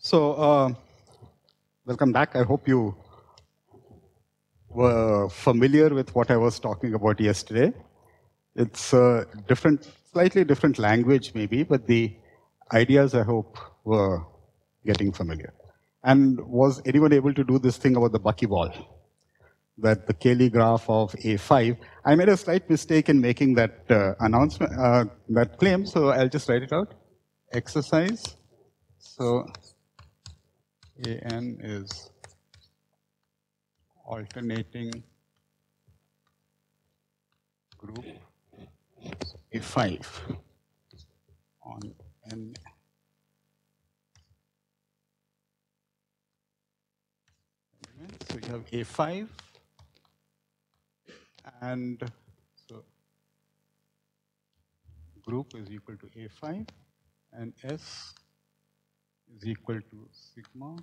So, welcome back. I hope you were familiar with what I was talking about yesterday. It's a slightly different language maybe, but the ideas I hope were getting familiar. And was anyone able to do this thing about the buckyball? That the Cayley graph of A5. I made a slight mistake in making that announcement, that claim, so I'll just write it out. Exercise. So AN is alternating group A5 on N. So you have A5 and so group is equal to A5 and S is equal to sigma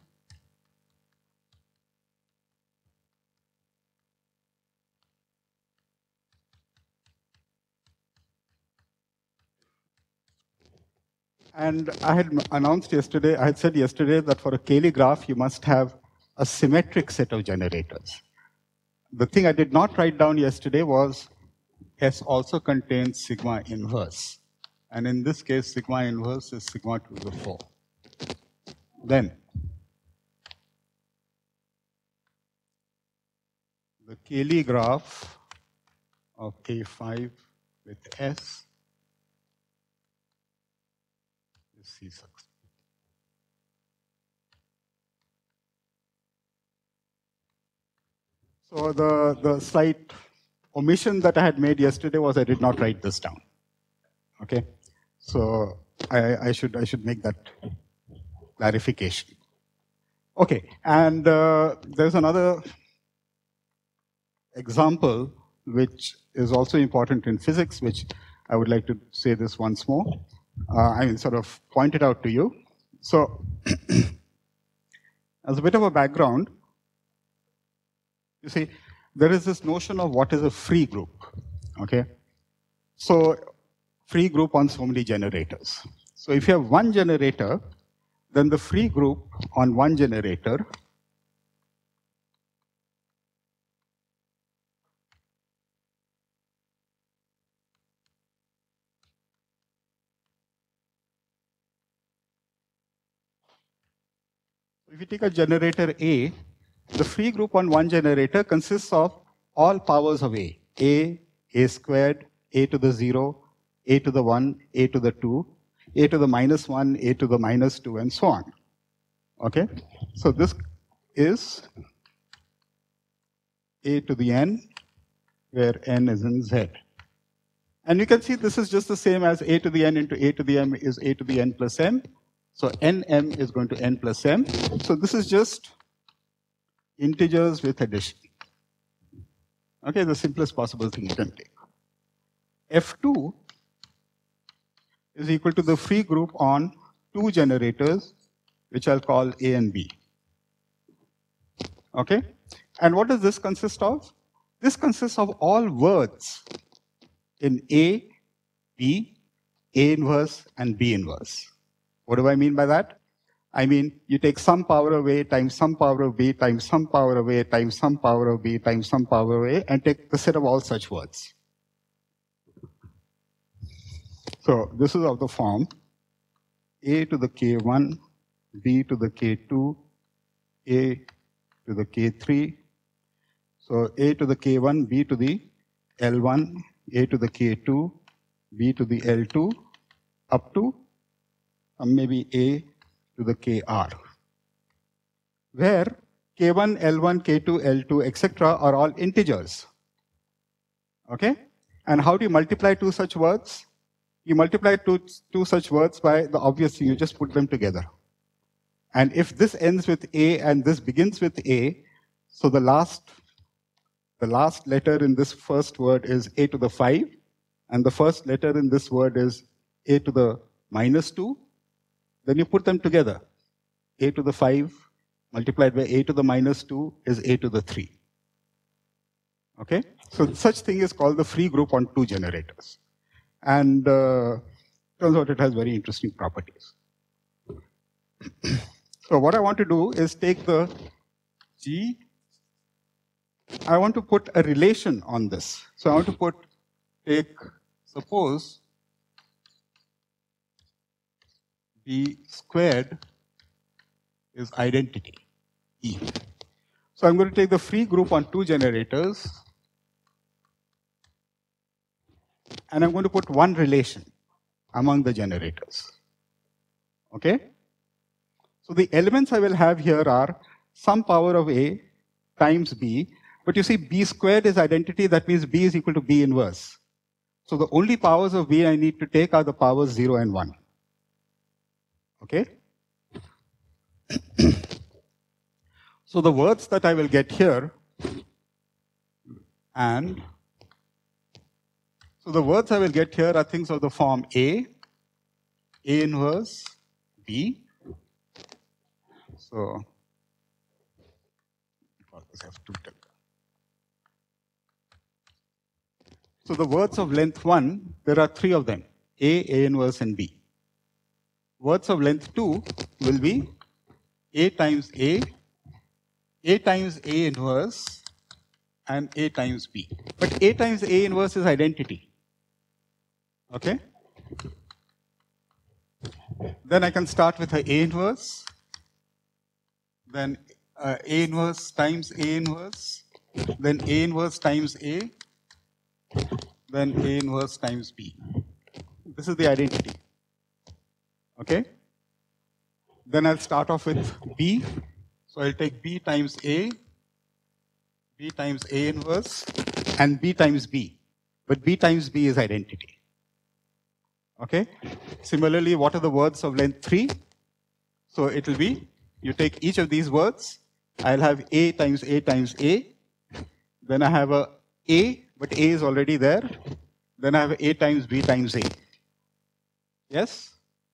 and I had announced yesterday, I had said yesterday that for a Cayley graph you must have a symmetric set of generators. The thing I did not write down yesterday was S also contains sigma inverse. And in this case, sigma inverse is sigma to the 4. Then, the Cayley graph of A5 with S is C sub. So the slight omission that I had made yesterday was I did not write this down. Okay, so I should make that clarification. Okay, and there's another example which is also important in physics, which I would like to say this once more. I mean, sort of point it out to you. So, as a bit of a background, you see, there is this notion of what is a free group, okay? So, free group on so many generators. So, if you have one generator, then the free group on one generator if you take a generator A, the free group on one generator consists of all powers of A squared, A to the 0, A to the 1, A to the 2, A to the minus 1, A to the minus 2, and so on. Okay? So this is A to the n, where n is in Z. And you can see this is just the same as A to the n into A to the m is A to the n plus m. So nm is going to n plus m. So this is just integers with addition. Okay, the simplest possible thing you can take. F2 is equal to the free group on two generators, which I'll call A and B. Okay? And what does this consist of? This consists of all words in A, B, A inverse, and B inverse. What do I mean by that? I mean, you take some power of A times some power of B times some power of A times some power of B times some power of A and take the set of all such words. So this is of the form A to the K1, B to the K2, A to the K3. So A to the K1, B to the L1, A to the K2, B to the L2, up to maybe A to the KR, where K1, L1, K2, L2, etc. are all integers. Okay? And how do you multiply two such words? You multiply two such words by the obvious thing, you just put them together. And if this ends with A and this begins with A, so the last letter in this first word is A to the 5, and the first letter in this word is A to the minus 2, then you put them together. A to the 5 multiplied by A to the minus 2 is A to the 3. Okay? So such thing is called the free group on two generators. And turns out it has very interesting properties. So what I want to do is take the G, I want to put a relation on this. So I want to suppose B squared is identity, E. So I'm going to take the free group on two generators, and I'm going to put one relation among the generators. Okay? So the elements I will have here are some power of A times B, but you see B squared is identity, that means B is equal to B inverse. So the only powers of B I need to take are the powers 0 and 1. Okay? So the words that I will get here, and so the words I will get here are things of the form A inverse, B. So, so the words of length 1, there are 3 of them, A inverse, and B. Words of length 2 will be A times A times A inverse, and A times B. But A times A inverse is identity. Okay? Then I can start with a inverse, then A inverse times A inverse, then A inverse times A, then A inverse times B. This is the identity. Okay? Then I'll start off with B. So I'll take B times A inverse, and B times B. But B times B is identity. Okay? Similarly, what are the words of length 3? So it will be, you take each of these words, I'll have A times A times A. Then I have a A, but A is already there. Then I have A times B times A. Yes?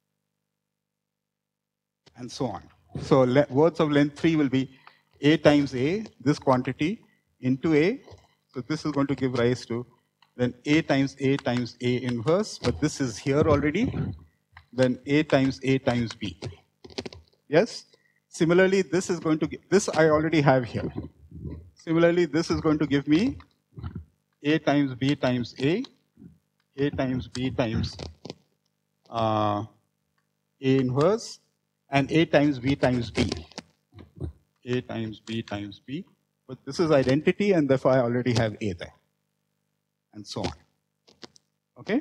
And so on. So words of length 3 will be A times A, this quantity, into A. So this is going to give rise to then A times A inverse, but this is here already. Then A times B. Yes? Similarly, this is going to give, this I already have here. Similarly, this is going to give me A times B times A times B times A inverse, and A times B times B. A times B times B. But this is identity, and therefore I already have A there. And so on. Okay?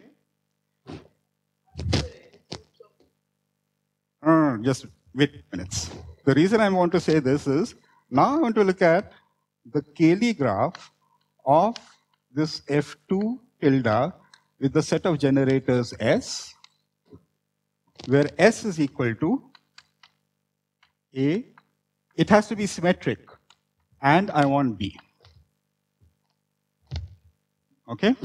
Just wait minutes. The reason I want to say this is, now I want to look at the Cayley graph of this F2 tilde with the set of generators S, where S is equal to A. It has to be symmetric, and I want B. Okay?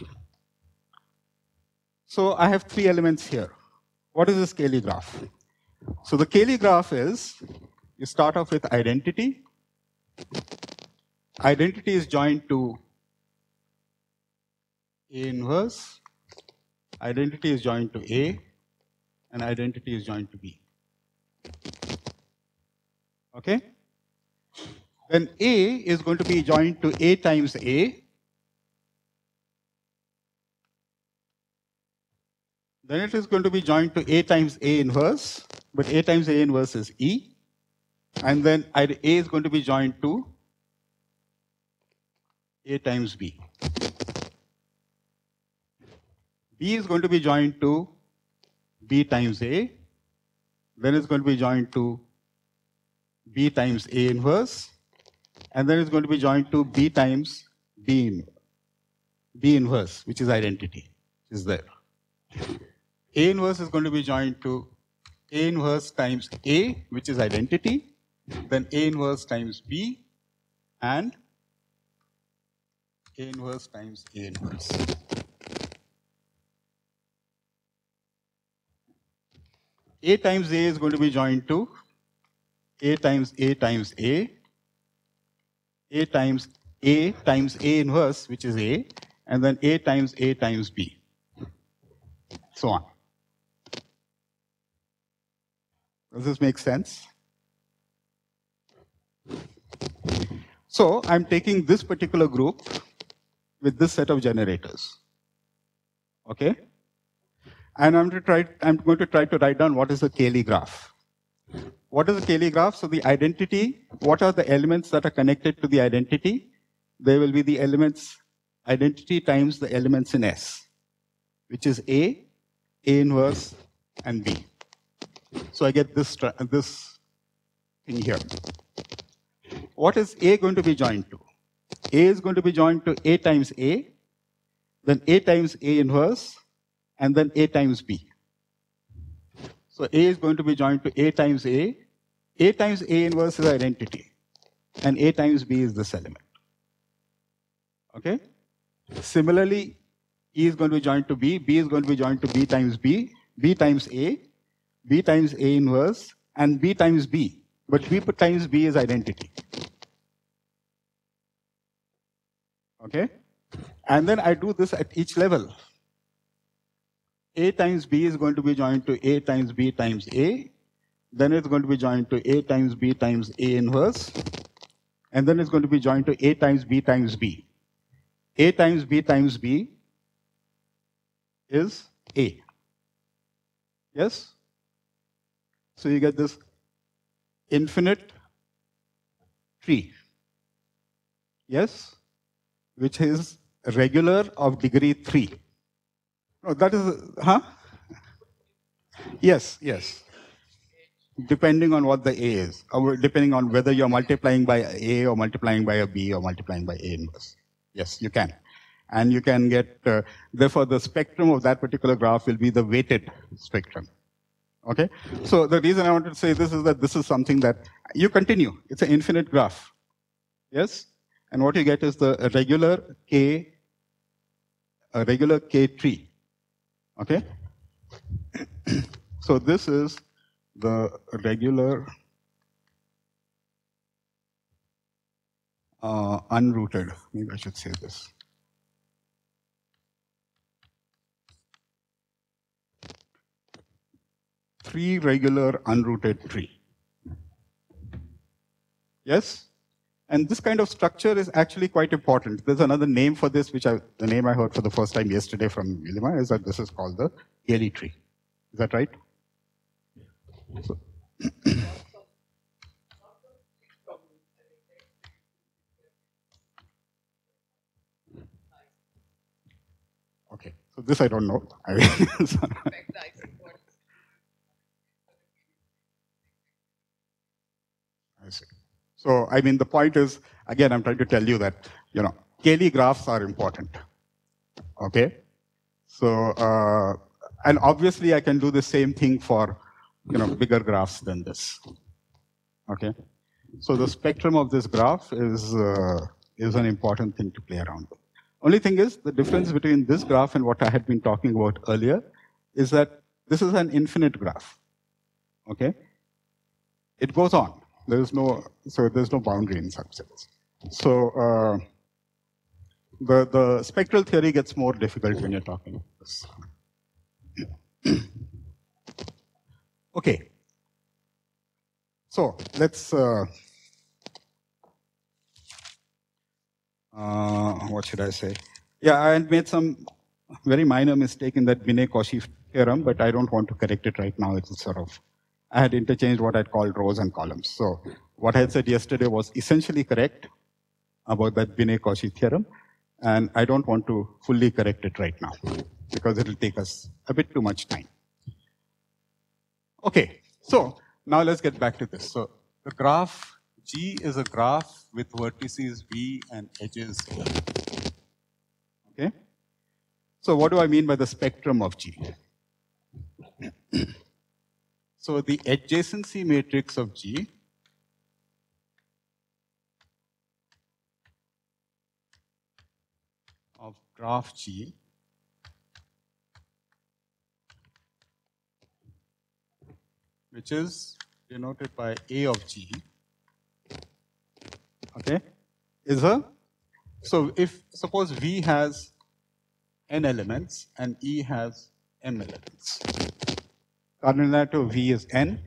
So I have 3 elements here. What is this Cayley graph? So the Cayley graph is, you start off with identity. Identity is joined to A inverse. Identity is joined to A. And identity is joined to B. Okay? Then A is going to be joined to A times A. Then it is going to be joined to A times A inverse, but A times A inverse is E. And then A is going to be joined to A times B. B is going to be joined to B times A. Then it's going to be joined to B times A inverse. And then it's going to be joined to B times B inverse, which is identity, which is there. A inverse is going to be joined to A inverse times A, which is identity, then A inverse times B, and A inverse times A inverse. A times A is going to be joined to A times A times A times A inverse, which is A, and then A times B, so on. Does this make sense? So I'm taking this particular group with this set of generators. Okay? And I'm going to try to write down what is the Cayley graph. What is the Cayley graph? So the identity, what are the elements that are connected to the identity? There will be the elements, identity times the elements in S, which is A inverse, and B. So I get this thing here. What is A going to be joined to? A is going to be joined to A times A, then A times A inverse, and then A times B. So A is going to be joined to A times A. A times A inverse is identity, and A times B is this element. Okay? Similarly, E is going to be joined to B, B is going to be joined to B times B, B times A inverse, and B times B. But B times B is identity. Okay? And then I do this at each level. A times B is going to be joined to A times B times A. Then it's going to be joined to A times B times A inverse. And then it's going to be joined to A times B times B. A times B times B is A. Yes? So you get this infinite tree. Yes? Which is regular of degree 3. No, that is, huh? Yes, yes. Depending on what the A is, or depending on whether you're multiplying by A or multiplying by a B or multiplying by A inverse. Yes, you can. And you can get, therefore the spectrum of that particular graph will be the weighted spectrum. Okay? So the reason I wanted to say this is that this is something that you continue. It's an infinite graph. Yes? And what you get is the regular K tree. Okay? So this is the regular unrooted. Maybe I should say this. Three regular unrooted tree. Yes? And this kind of structure is actually quite important. There's another name for this, the name I heard for the first time yesterday from Neelima is that this is called the Cayley tree. Is that right? So, okay, so this I don't know. I see. So, I mean, the point is, again, I'm trying to tell you that, Cayley graphs are important. Okay? So, and obviously I can do the same thing for, bigger graphs than this. Okay? So the spectrum of this graph is an important thing to play around with. Only thing is, the difference between this graph and what I had been talking about earlier is that this is an infinite graph. Okay? It goes on. There's no boundary in such sense. So the spectral theory gets more difficult when you're talking about this. Okay. So let's what should I say? Yeah, I had made some very minor mistake in that Binet-Cauchy theorem, but I don't want to correct it right now. It's sort of, I had interchanged what I'd called rows and columns. So what I had said yesterday was essentially correct about that Binet-Cauchy theorem, and I don't want to fully correct it right now because it'll take us a bit too much time. Okay, so now let's get back to this. So the graph G is a graph with vertices V and edges here. Okay? So what do I mean by the spectrum of G? So the adjacency matrix of G of graph G which is denoted by A of G, okay, is so if suppose V has n elements and E has m elements. Cardinality of V is n.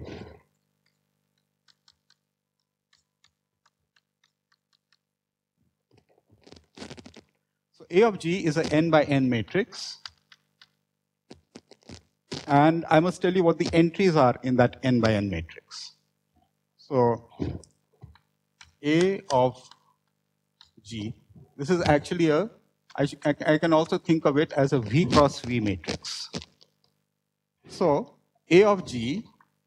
A of G is an n by n matrix. And I must tell you what the entries are in that n by n matrix. So A of G, this is actually I can also think of it as a V cross V matrix. So A of G,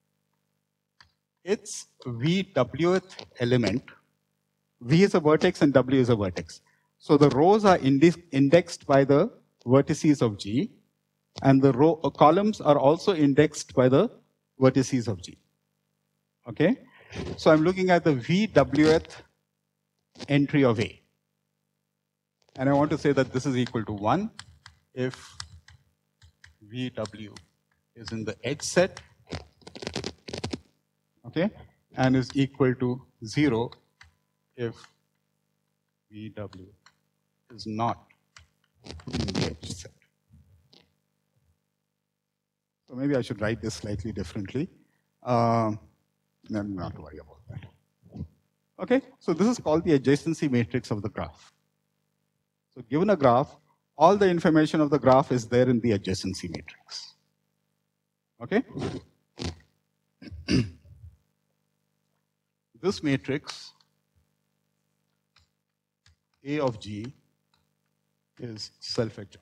its VWth element, V is a vertex and W is a vertex. So the rows are indexed by the vertices of G, and the columns are also indexed by the vertices of G. Okay? So I'm looking at the VWth entry of A. And I want to say that this is equal to 1 if VW is in the edge set, okay, and is equal to 0 if VW is not in the edge set. So maybe I should write this slightly differently. Not to worry about that. Okay, so this is called the adjacency matrix of the graph. So given a graph, all the information of the graph is there in the adjacency matrix. Okay? This matrix, A of G, is self-adjoint.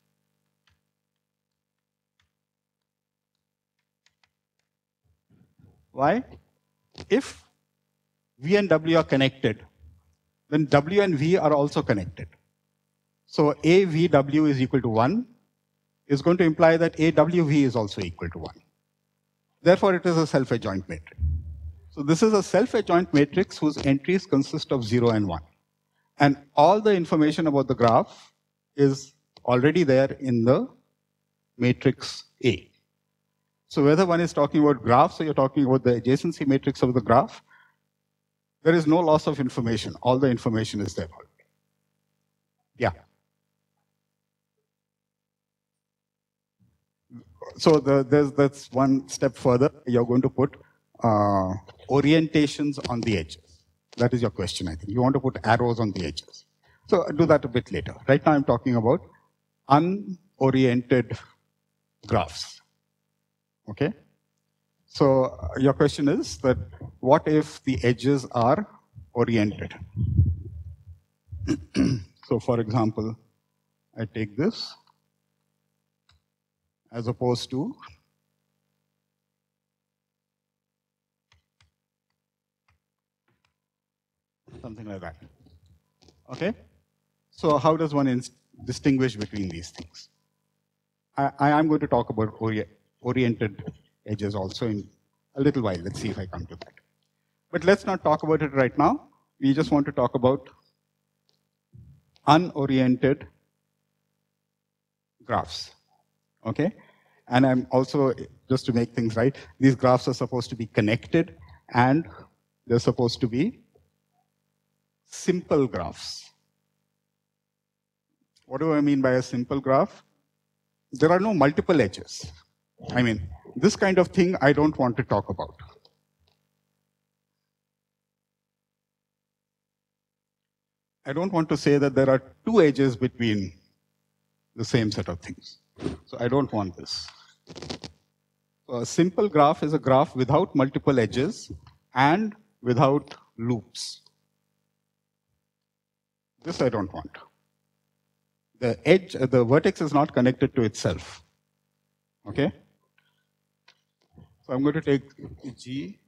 Why? If V and W are connected, then W and V are also connected. So AVW is equal to 1 is going to imply that AWV is also equal to 1. Therefore, it is a self-adjoint matrix. So this is a self-adjoint matrix whose entries consist of 0 and 1. And all the information about the graph is already there in the matrix A. So whether one is talking about graphs or you're talking about the adjacency matrix of the graph, there is no loss of information. All the information is there already. Yeah. So that's one step further. You're going to put orientations on the edges. That is your question, I think. You want to put arrows on the edges. So I'll do that a bit later. Right now I'm talking about unoriented graphs. Okay? So your question is that what if the edges are oriented? So for example, I take this as opposed to something like that. Okay? So how does one distinguish between these things? I am going to talk about oriented edges also in a little while. Let's see if I come to that. But let's not talk about it right now. We just want to talk about unoriented graphs. Okay? And I'm also, just to make things right, these graphs are supposed to be connected and they're supposed to be simple graphs. What do I mean by a simple graph? There are no multiple edges. I mean, this kind of thing I don't want to talk about. I don't want to say that there are two edges between the same set of things. So I don't want this. So a simple graph is a graph without multiple edges and without loops. This I don't want. The edge, the vertex is not connected to itself. Okay? So I'm going to take G.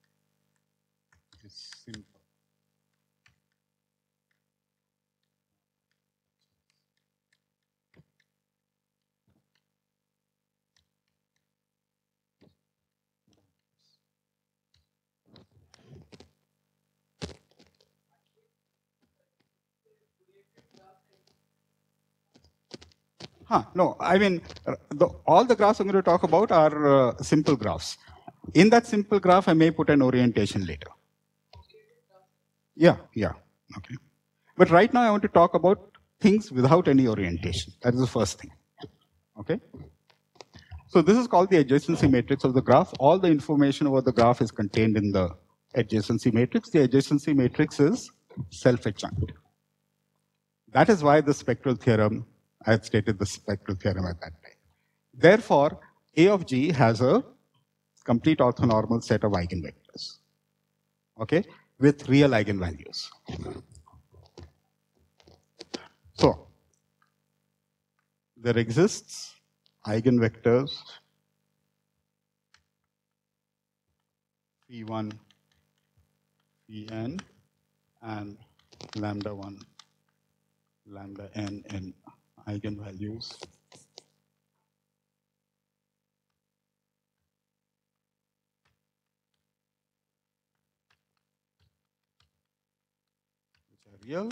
Is simple. No, I mean, all the graphs I'm going to talk about are simple graphs. In that simple graph, I may put an orientation later. Yeah, okay. But right now, I want to talk about things without any orientation. That is the first thing. Okay? So this is called the adjacency matrix of the graph. All the information about the graph is contained in the adjacency matrix. The adjacency matrix is self-adjoint. That is why the spectral theorem, I had stated the spectral theorem at that time. Therefore, A of G has a complete orthonormal set of eigenvectors, okay, with real eigenvalues. So, there exists eigenvectors phi1, pn, and lambda 1, lambda n in eigenvalues. Which are real.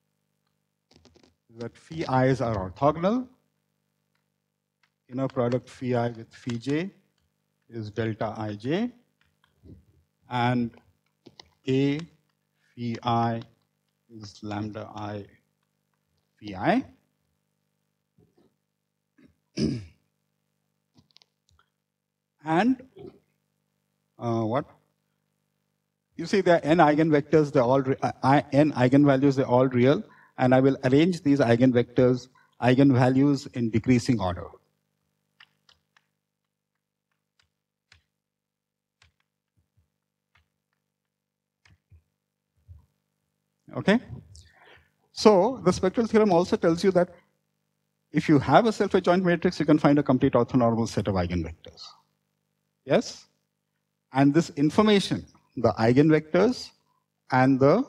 That phi i's are orthogonal. Inner product phi I with phi j is delta ij. And A phi I is lambda I phi I. And what? You see there are n eigenvectors, they're all n eigenvalues, they're all real. And I will arrange these eigenvectors, eigenvalues in decreasing order. Okay? So the spectral theorem also tells you that if you have a self-adjoint matrix, you can find a complete orthonormal set of eigenvectors. Yes? And this information, the eigenvectors and the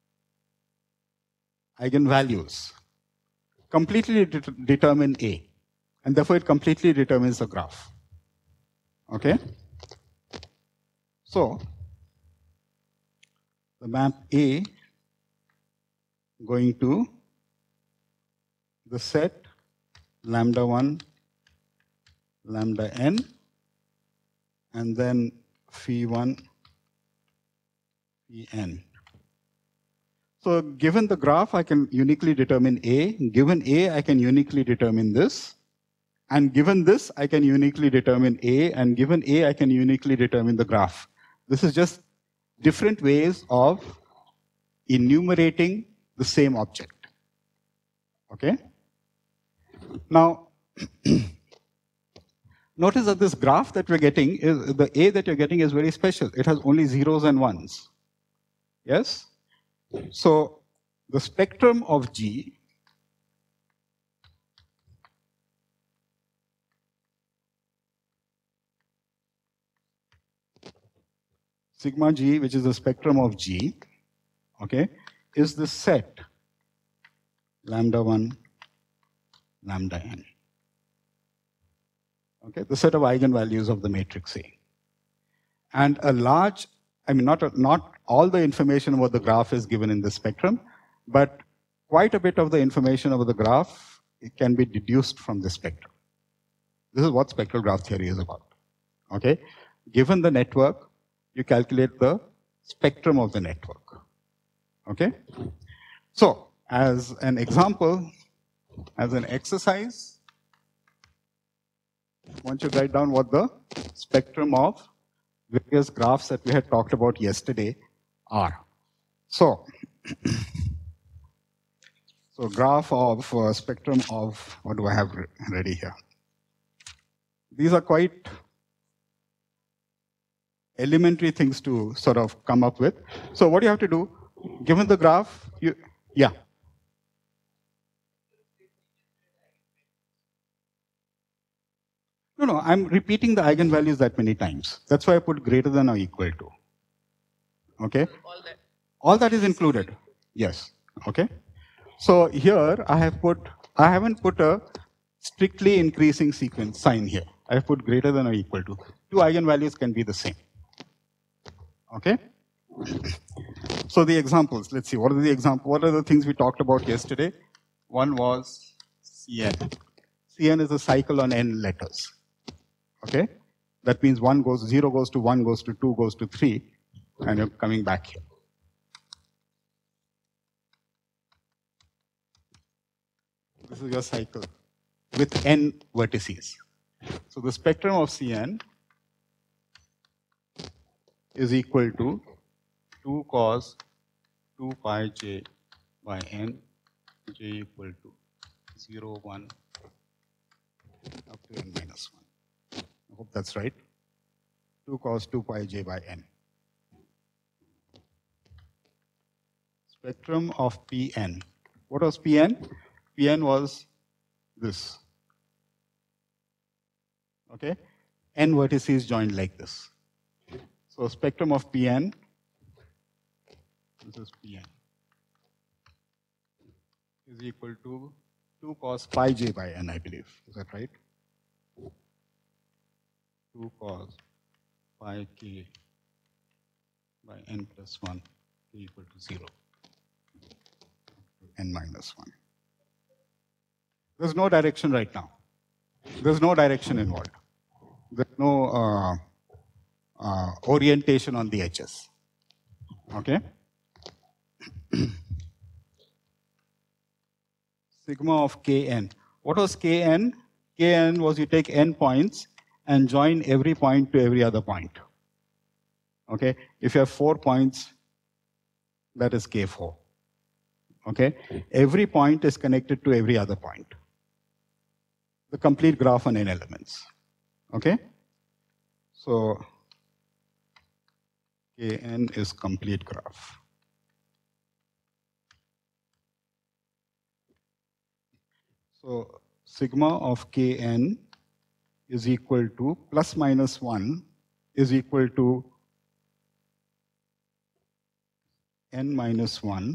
eigenvalues, completely determine A. And therefore, it completely determines the graph. Okay? So, the map A going to the set lambda 1, lambda n, and then phi 1, phi n. So given the graph, I can uniquely determine A. Given A, I can uniquely determine this. And given this, I can uniquely determine A. And given A, I can uniquely determine the graph. This is just different ways of enumerating the same object. Okay? Now, notice that this graph that we're getting, is the A that you're getting is very special. It has only zeros and ones. Yes? So the spectrum of G sigma G, which is the spectrum of G, okay, is the set lambda 1, lambda n. Okay, the set of eigenvalues of the matrix A. And a large, I mean, not all the information about the graph is given in the spectrum, but quite a bit of the information about the graph, it can be deduced from the spectrum. This is what spectral graph theory is about. Okay? Given the network, you calculate the spectrum of the network. Okay? So, as an example, as an exercise, I want you to write down what the spectrum of various graphs that we had talked about yesterday are. So, graph of spectrum of, what do I have ready here? These are quite elementary things to sort of come up with. So what do you have to do? Given the graph, yeah. No, I'm repeating the eigenvalues that many times. That's why I put greater than or equal to. Okay? All that is included. Yes. Okay? So here I haven't put a strictly increasing sequence sign here. I have put greater than or equal to. Two eigenvalues can be the same. Okay? So the examples, let's see, what are the things we talked about yesterday? One was Cn. Cn is a cycle on n letters. Okay? That means 0 goes to 1, goes to 2, goes to 3, and you're coming back here. This is your cycle with n vertices. So the spectrum of Cn is equal to 2 cos 2 pi j by n j equal to 0, 1, up to n minus 1. I hope that's right. 2 cos 2 pi j by n. Spectrum of Pn. What was Pn? Pn was this. Okay? N vertices joined like this. So spectrum of Pn, this is Pn, is equal to 2 cos pi j by n, I believe. Is that right? 2 cos pi k by n plus 1 k equal to 0. N minus 1. There's no direction right now. There's no direction involved. There's no orientation on the edges. Okay? Sigma of Kn. What was Kn? Kn was you take n points and join every point to every other point. Okay? If you have 4 points, that is K4. Okay? Every point is connected to every other point. The complete graph on n elements. Okay? So, Kn is complete graph. So, sigma of Kn is equal to plus minus 1 is equal to n minus 1.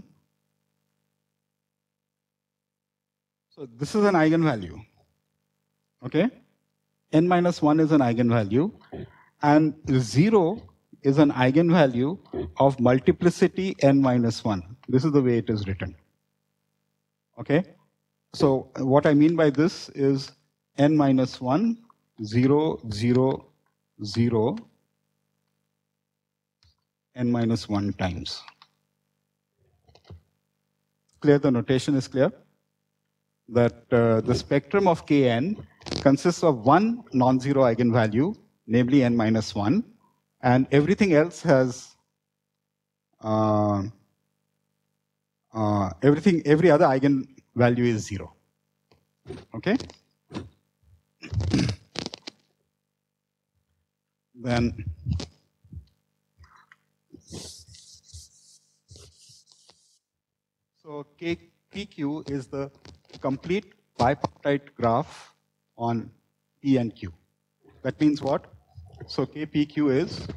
So this is an eigenvalue. Okay? N minus 1 is an eigenvalue, and 0 is an eigenvalue of multiplicity n minus 1. This is the way it is written. Okay? So what I mean by this is n minus 1, 0, 0, 0, n minus 1 times. Clear? The notation is clear? That the spectrum of Kn consists of one non-zero eigenvalue, namely n minus 1, and everything else has every other eigenvalue is 0. Okay? Then so PQ is the complete bipartite graph on P and Q. That means what? So KPQ is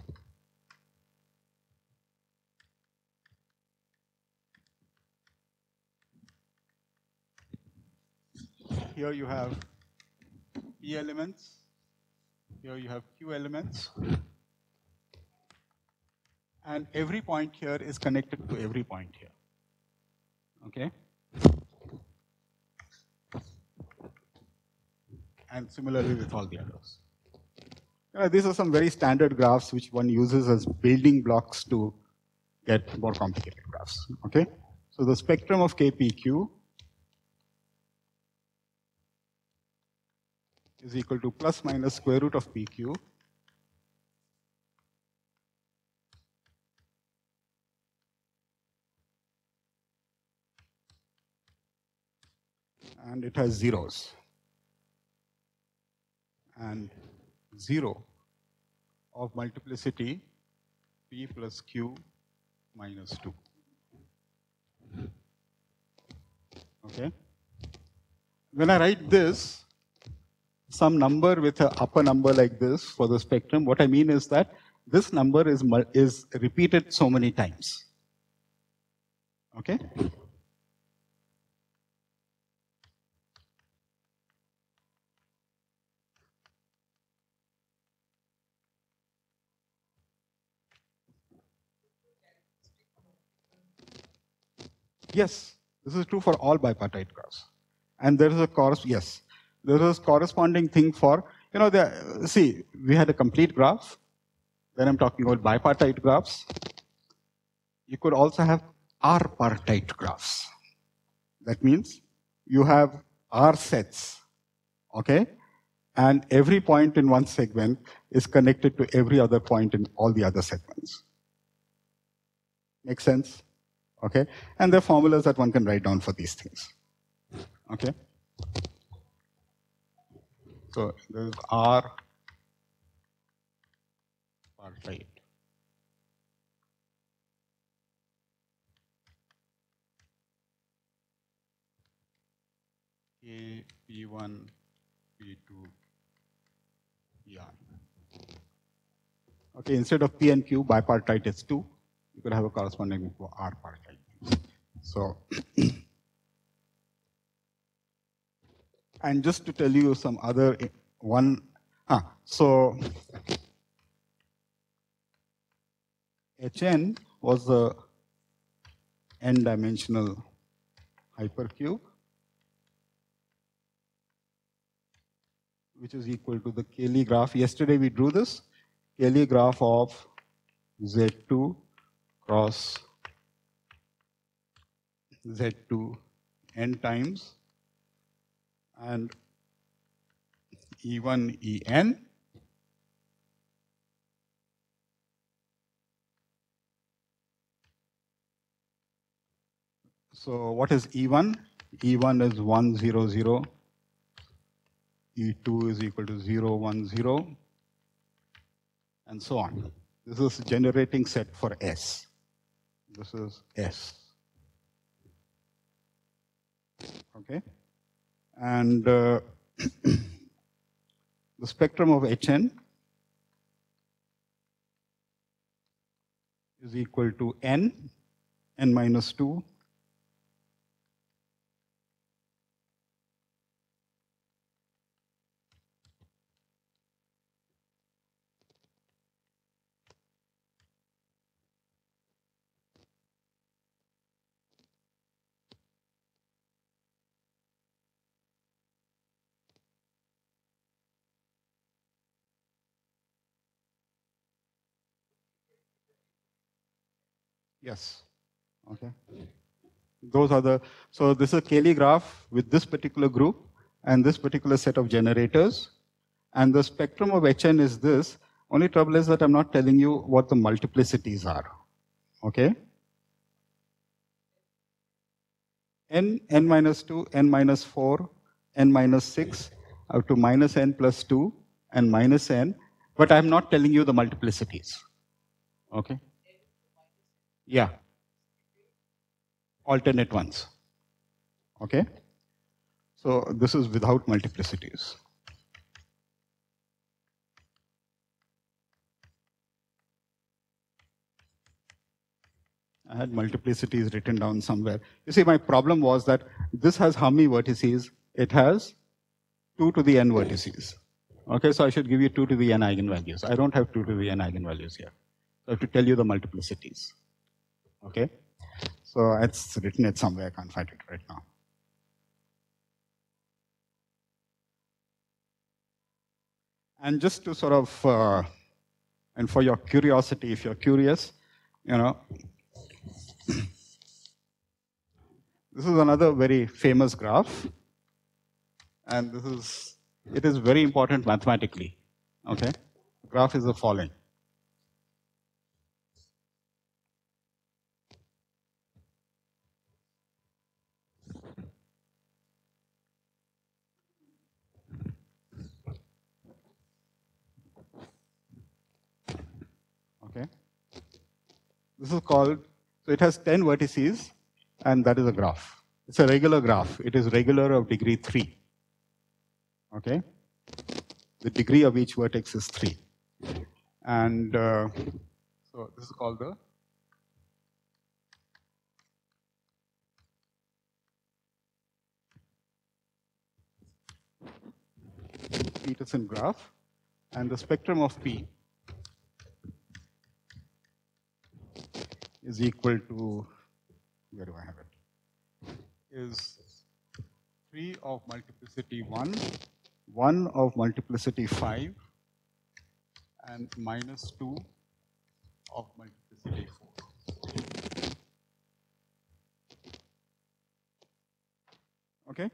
here you have P elements, here you have Q elements, and every point here is connected to every point here. Okay? And similarly with all the others. These are some very standard graphs which one uses as building blocks to get more complicated graphs. Okay? So the spectrum of KPQ is equal to plus minus square root of PQ and it has zeros. And 0 of multiplicity P plus Q minus 2. Okay? When I write this, some number with an upper number like this for the spectrum, what I mean is that this number is repeated so many times. Okay? Yes, this is true for all bipartite graphs. And there is a corresponding thing for, see, we had a complete graph. Then I'm talking about bipartite graphs. You could also have R-partite graphs. That means you have R sets, okay? And every point in one segment is connected to every other point in all the other segments. Make sense? Okay? And there are formulas that one can write down for these things. Okay. So this is R partite. K, P1, P2, PR. Okay, instead of P and Q, bipartite is 2. You could have a corresponding R partite. So, and just to tell you some other one, so Hn was the n-dimensional hypercube, which is equal to the Cayley graph. Yesterday we drew this Cayley graph of Z2 cross Z2 n times and E1 En. So what is E1? E1 is 1, 0, 0. E2 is equal to 0, 1, 0, and so on. This is generating set for S. This is S. Okay? And the spectrum of Hn is equal to n minus 2, yes. Okay. Those are the, so this is a Cayley graph with this particular group and this particular set of generators. And the spectrum of Hn is this. Only trouble is that I'm not telling you what the multiplicities are. Okay? N minus 2, n minus 4, n minus 6, up to minus n plus 2, and minus n. But I'm not telling you the multiplicities. Okay? Yeah. Alternate ones. Okay? So this is without multiplicities. I had multiplicities written down somewhere. You see, my problem was that this has how many vertices? It has 2 to the n vertices. Okay, so I should give you 2 to the n eigenvalues. I don't have 2 to the n eigenvalues here. So I have to tell you the multiplicities. Okay? So it's written it somewhere, I can't find it right now. And just to sort of, and for your curiosity, if you're curious, you know, this is another very famous graph. And this is, it is very important mathematically. Okay? The graph is the following. Okay? This is called, so it has 10 vertices, and that is a graph. It's a regular graph. It is regular of degree 3. Okay? The degree of each vertex is 3. And so this is called the Peterson graph. And the spectrum of P is equal to, where do I have it? Is 3 of multiplicity 1, 1 of multiplicity 5, and minus 2 of multiplicity 4. Okay?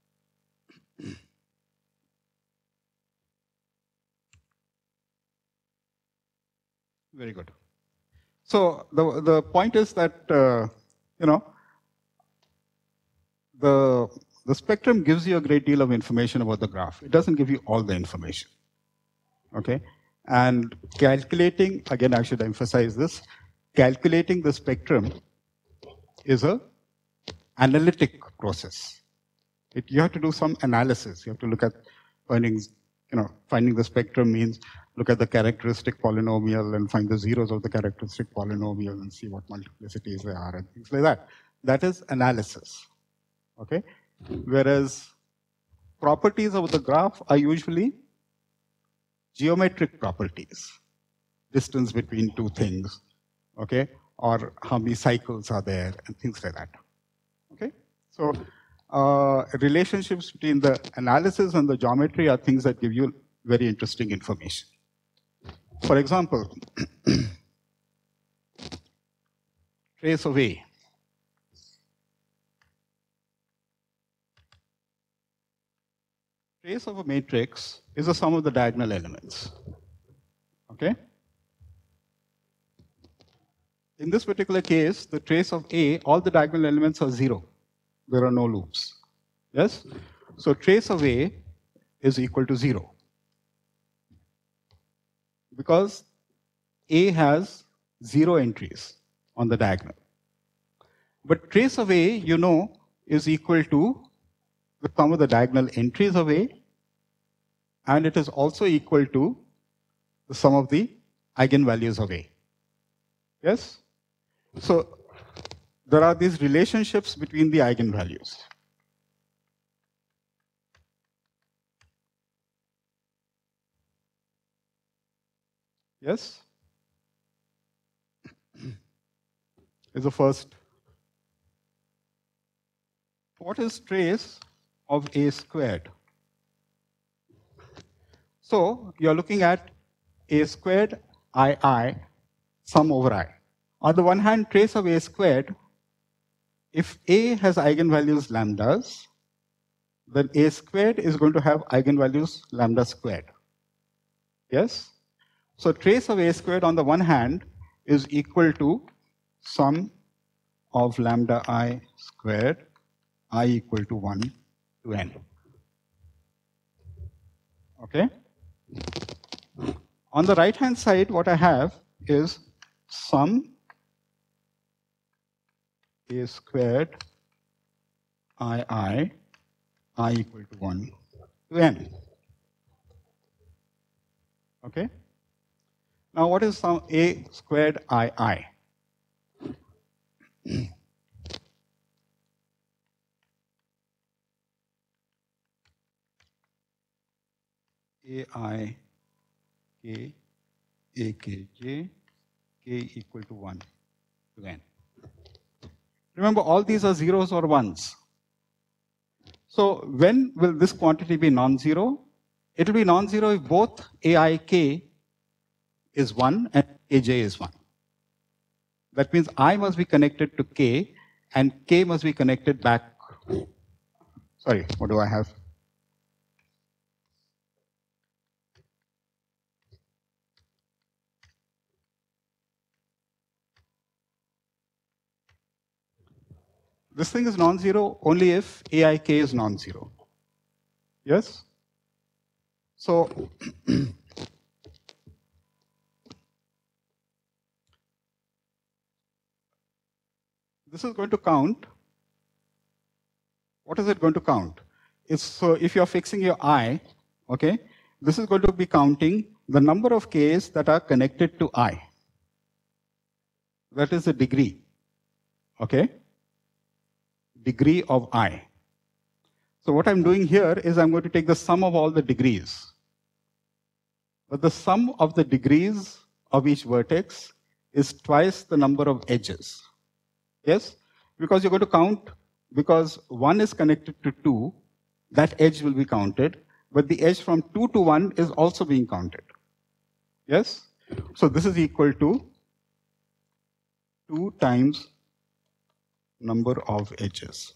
Very good. So the point is that, you know, the spectrum gives you a great deal of information about the graph. It doesn't give you all the information. Okay? And calculating, again, I should emphasize this, calculating the spectrum is an analytic process. You have to do some analysis. You have to look at findings, finding the spectrum means look at the characteristic polynomial and find the zeros of the characteristic polynomial and see what multiplicities they are and things like that. That is analysis. Okay? Whereas properties of the graph are usually geometric properties, distance between two things, okay, or how many cycles are there and things like that. Okay, so relationships between the analysis and the geometry are things that give you very interesting information. For example, trace of A. Trace of a matrix is the sum of the diagonal elements. Okay? In this particular case, the trace of A, all the diagonal elements are 0. There are no loops. Yes? So trace of A is equal to 0. Because A has 0 entries on the diagonal. But trace of A, is equal to the sum of the diagonal entries of A, and it is also equal to the sum of the eigenvalues of A. Yes? So there are these relationships between the eigenvalues. Yes? Is the first. What is trace of A squared? So you're looking at A squared II sum over I. On the one hand, trace of A squared, if A has eigenvalues lambdas, then A squared is going to have eigenvalues lambda squared. Yes? So trace of A squared on the one hand is equal to sum of lambda I squared, I equal to 1 to n. Okay? On the right-hand side, what I have is sum A squared I equal to 1 to n. Okay? Now, what is sum A squared II? AI k A k j k equal to 1 to n. Remember, all these are zeros or ones. So when will this quantity be non-zero? It will be non-zero if both aik is 1 and aj is 1. That means I must be connected to k and k must be connected back. Sorry, what do I have? This thing is non-zero only if aik is non-zero. Yes? So this is going to count. What is it going to count? So if you're fixing your I, okay, this is going to be counting the number of k's that are connected to I. That is the degree. Okay? Degree of I. So what I'm doing here is I'm going to take the sum of all the degrees. But the sum of the degrees of each vertex is twice the number of edges. Yes? Because you're going to count, because 1 is connected to 2, that edge will be counted, but the edge from 2 to 1 is also being counted. Yes? So this is equal to 2 times number of edges.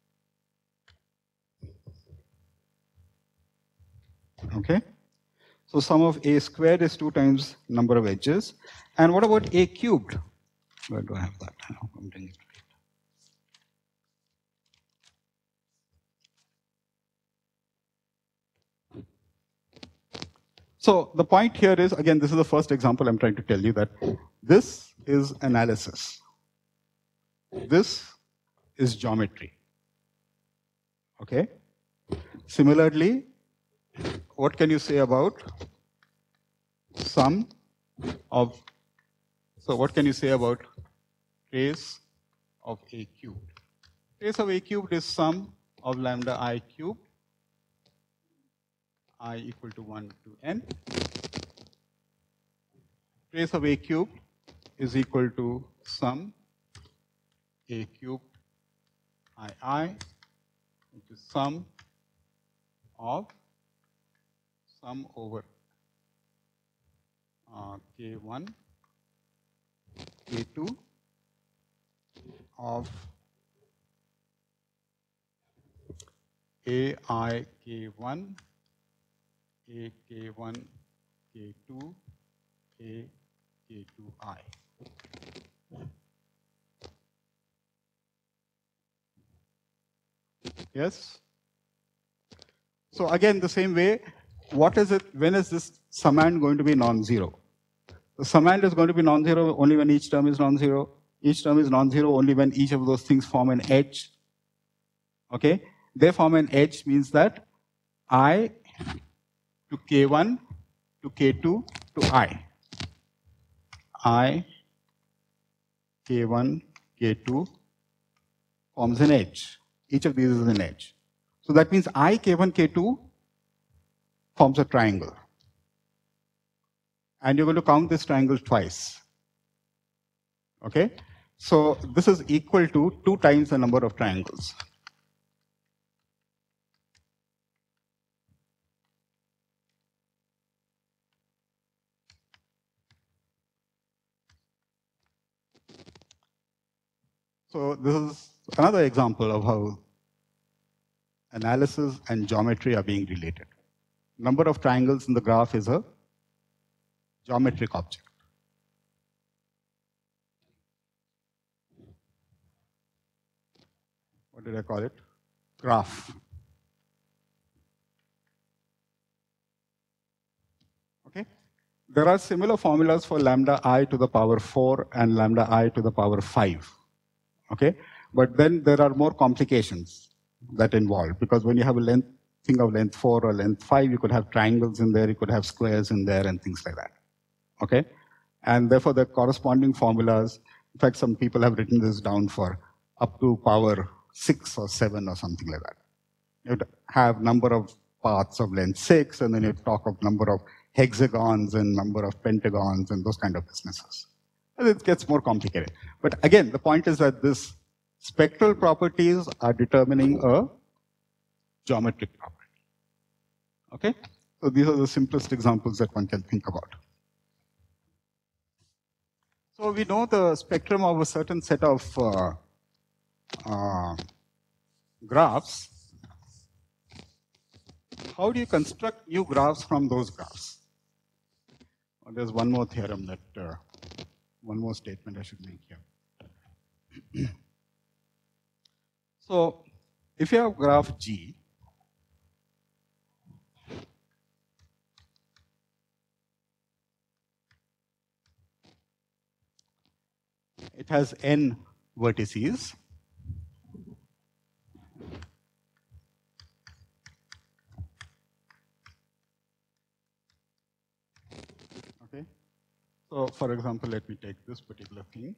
Okay? So sum of A squared is 2 times number of edges. And what about A cubed? Where do I have that? I'm doing it. So the point here is, again, this is the first example I'm trying to tell you that this is analysis. This is geometry. Okay? Similarly, what can you say about sum of, so what can you say about trace of A cubed? Trace of A cubed is sum of lambda I cubed, I equal to 1 to n. Trace of A cubed is equal to sum A cubed I, which is sum over K1, K2 of AI K1, A K1, K2, A K2I. Yes? So again, the same way, what is it, when is this summand going to be non-zero? The summand is going to be non-zero only when each term is non-zero. Each term is non-zero only when each of those things form an edge. Okay? They form an edge means that I to K1 to K2 to I, K1, K2 forms an edge. Each of these is an edge. So that means I, K1, K2 forms a triangle. And you're going to count this triangle twice. Okay? So this is equal to 2 times the number of triangles. So this is another example of how analysis and geometry are being related. Number of triangles in the graph is a geometric object. What did I call it? Graph. Okay? There are similar formulas for lambda I to the power 4 and lambda I to the power 5. Okay? But then there are more complications that involve, because when you have a length, think of length 4 or length 5, you could have triangles in there, you could have squares in there and things like that. Okay? And therefore the corresponding formulas, in fact, some people have written this down for up to power 6 or 7 or something like that. You have number of paths of length 6, and then you talk of number of hexagons and number of pentagons and those kind of businesses. And it gets more complicated. But again, the point is that this spectral properties are determining a geometric property. Okay? So these are the simplest examples that one can think about. So we know the spectrum of a certain set of graphs. How do you construct new graphs from those graphs? Well, there's one more theorem that, one more statement I should make here. So if you have graph G, it has n vertices. Okay. So for example, let me take this particular thing.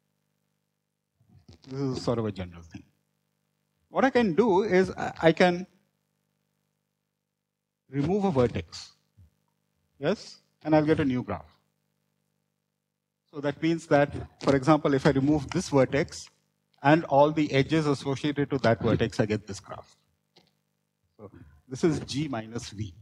This is sort of a general thing. What I can do is I can remove a vertex. Yes? And I'll get a new graph. So that means that, for example, if I remove this vertex and all the edges associated to that vertex, I get this graph. So this is G minus V.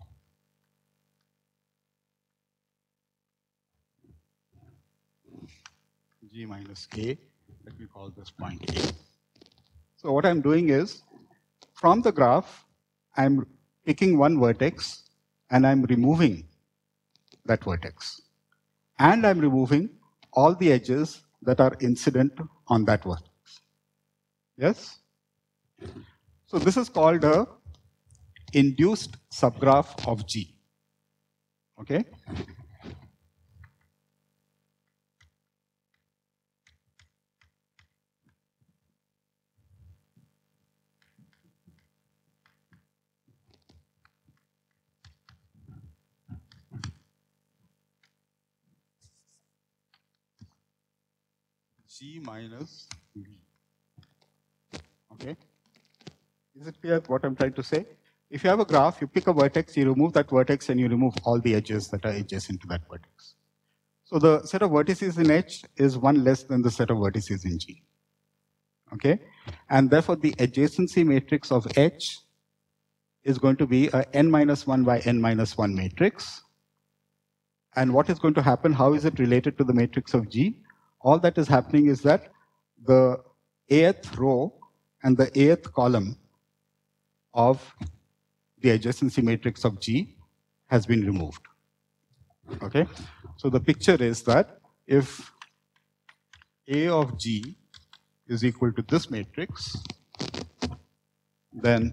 G minus A, let me call this point A. So what I'm doing is, from the graph, I'm picking one vertex and I'm removing that vertex. And I'm removing all the edges that are incident on that vertex. Yes? So this is called a induced subgraph of G. Okay? G minus V. Okay? Is it clear what I'm trying to say? If you have a graph, you pick a vertex, you remove that vertex, and you remove all the edges that are adjacent to that vertex. So the set of vertices in H is one less than the set of vertices in G. Okay? And therefore, the adjacency matrix of H is going to be a n minus 1 by n minus 1 matrix. And what is going to happen? How is it related to the matrix of G? All that is happening is that the ath row and the ath column of the adjacency matrix of G has been removed. Okay? So the picture is that if A of G is equal to this matrix, then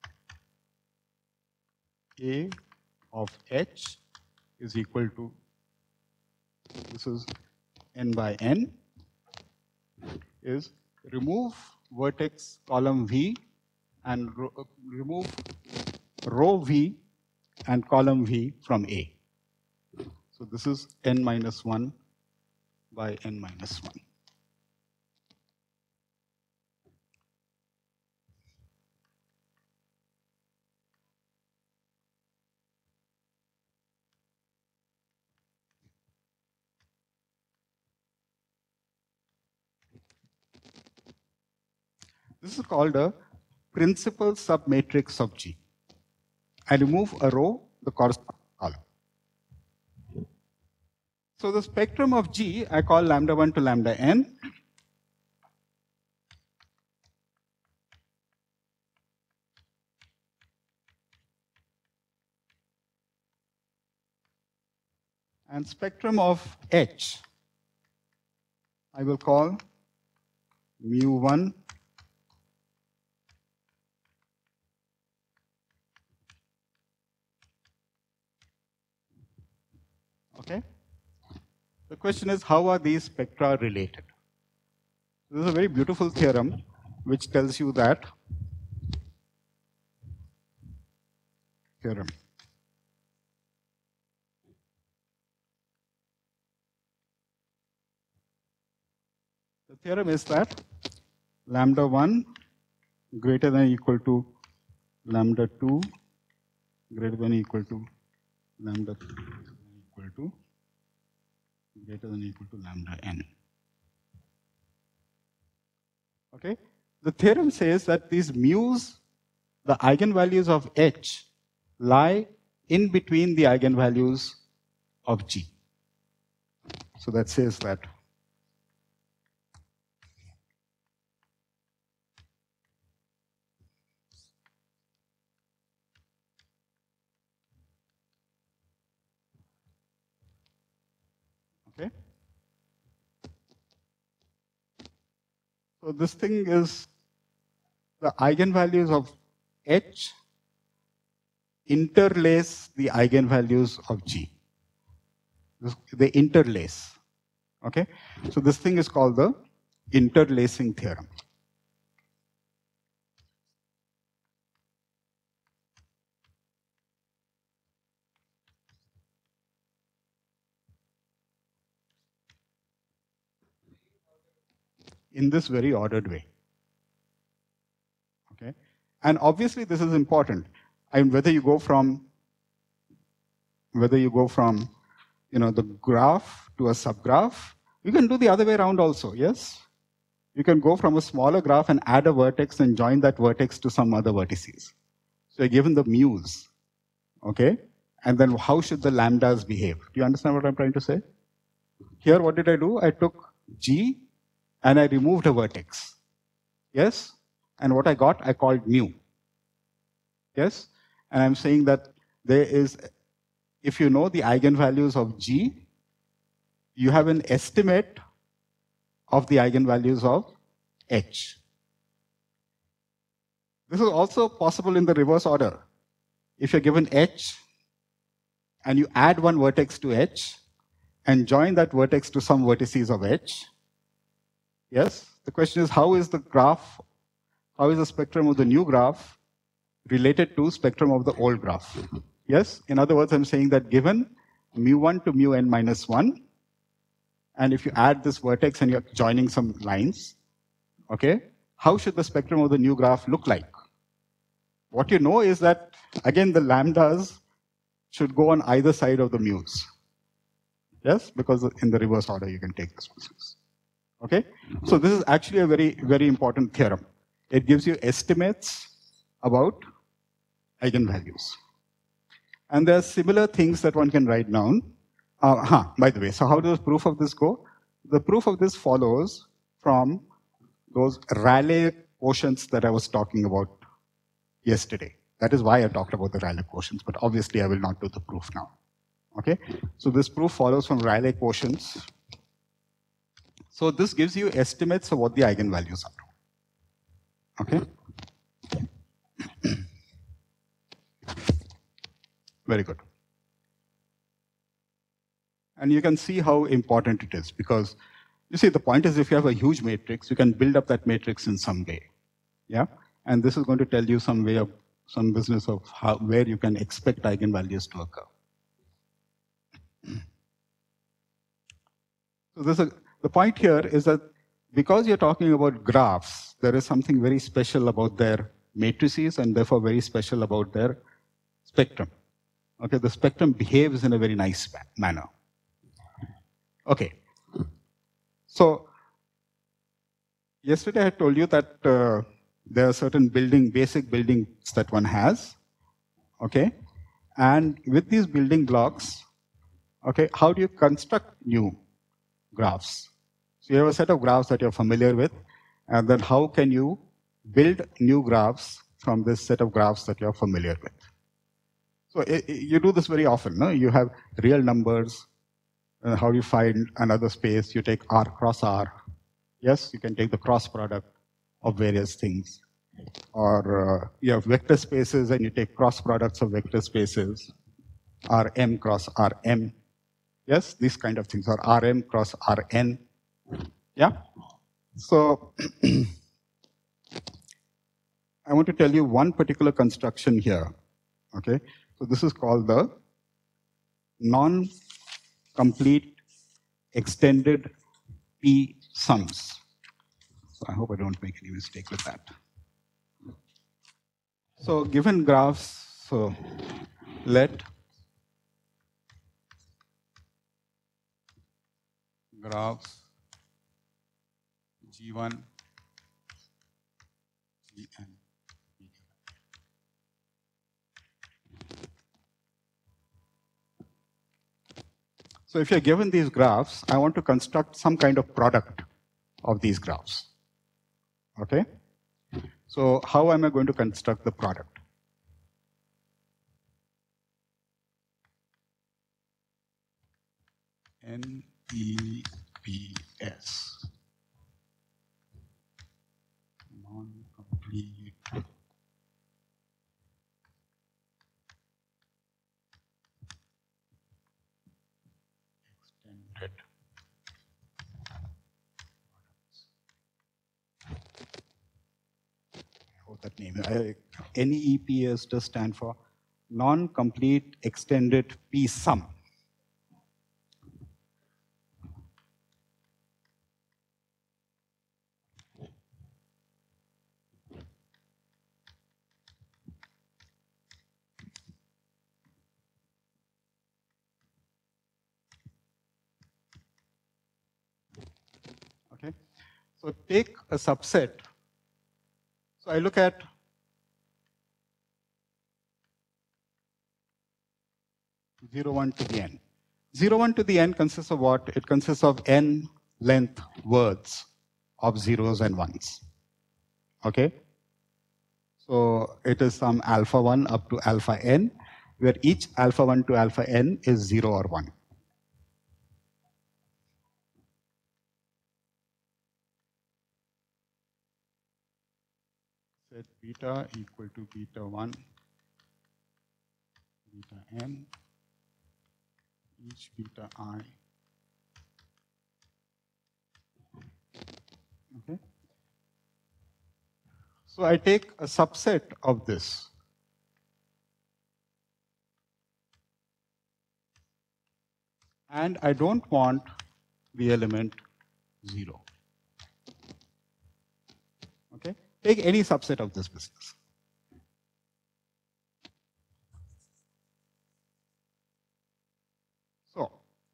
A of H is equal to, this is n by n, is remove vertex column V and remove row V and column V from A. So this is n minus 1 by n minus 1. This is called a principal submatrix of G. I remove a row, the corresponding column. So the spectrum of G, I call lambda 1 to lambda n. And spectrum of H, I will call mu 1 okay? The question is, how are these spectra related? This is a very beautiful theorem which tells you that theorem. The theorem is that lambda 1 greater than or equal to lambda 2 greater than or equal to lambda 3 equal to greater than or equal to lambda n. Okay? The theorem says that these mu's, the eigenvalues of H, lie in between the eigenvalues of G. So that says that okay? So this thing is the eigenvalues of H interlace the eigenvalues of G. They interlace. Okay? So this thing is called the interlacing theorem. In this very ordered way. Okay? And obviously this is important. I mean, whether you go from the graph to a subgraph, you can do the other way around also, yes? You can go from a smaller graph and add a vertex and join that vertex to some other vertices. So you're given the mu's, okay? And then how should the lambdas behave? Do you understand what I'm trying to say? Here, what did I do? I took G and I removed a vertex, yes? And what I got, I called mu, yes? And I'm saying that there is, if you know the eigenvalues of G, you have an estimate of the eigenvalues of H. This is also possible in the reverse order. If you're given H and you add one vertex to H, and join that vertex to some vertices of H, yes, the question is, how is the graph, how is the spectrum of the new graph related to spectrum of the old graph? Yes, in other words, I'm saying that given mu1 to mu n minus 1, and if you add this vertex and you're joining some lines, okay, how should the spectrum of the new graph look like? What you know is that, again, the lambdas should go on either side of the mu's. Yes, because in the reverse order you can take this process. Okay, so this is actually a very, very important theorem. It gives you estimates about eigenvalues. And there are similar things that one can write down. By the way, so how does proof of this go? The proof of this follows from those Rayleigh quotients that I was talking about yesterday. That is why I talked about the Rayleigh quotients, but obviously I will not do the proof now. Okay, so this proof follows from Rayleigh quotients. So this gives you estimates of what the eigenvalues are. Okay. Very good. And you can see how important it is, because you see, the point is, if you have a huge matrix, you can build up that matrix in some way. Yeah, and this is going to tell you some way of some business of how, where you can expect eigenvalues to occur. So the point here is that because you're talking about graphs, there is something very special about their matrices and therefore very special about their spectrum. Okay, the spectrum behaves in a very nice manner. Okay, so yesterday I told you that there are certain basic buildings that one has. Okay, and with these building blocks, okay, how do you construct new graphs? So you have a set of graphs that you're familiar with, and then how can you build new graphs from this set of graphs that you're familiar with? So you do this very often, no? You have real numbers. How do you find another space? You take R cross R. Yes, you can take the cross product of various things. Or you have vector spaces and you take cross products of vector spaces. Rm cross Rm. Yes, these kind of things. Or Rm cross Rn. Yeah? So I want to tell you one particular construction here. Okay? So this is called the non-complete extended P sums. So I hope I don't make any mistake with that. So given graphs, so let graphs G1, Gn. So if you're given these graphs, I want to construct some kind of product of these graphs. Okay? So how am I going to construct the product? NEPS. Non-complete extended that name. NEPS does stand for non-complete extended P sum. Okay, so take a subset. So I look at zero one to the n. 01 to the n consists of what? It consists of n length words of zeros and ones. Okay? So it is some alpha 1 up to alpha n, where each alpha 1 to alpha n is 0 or 1. Set beta equal to beta 1, beta n, each beta I. Okay. So I take a subset of this. And I don't want the element 0. Okay? Take any subset of this business. So,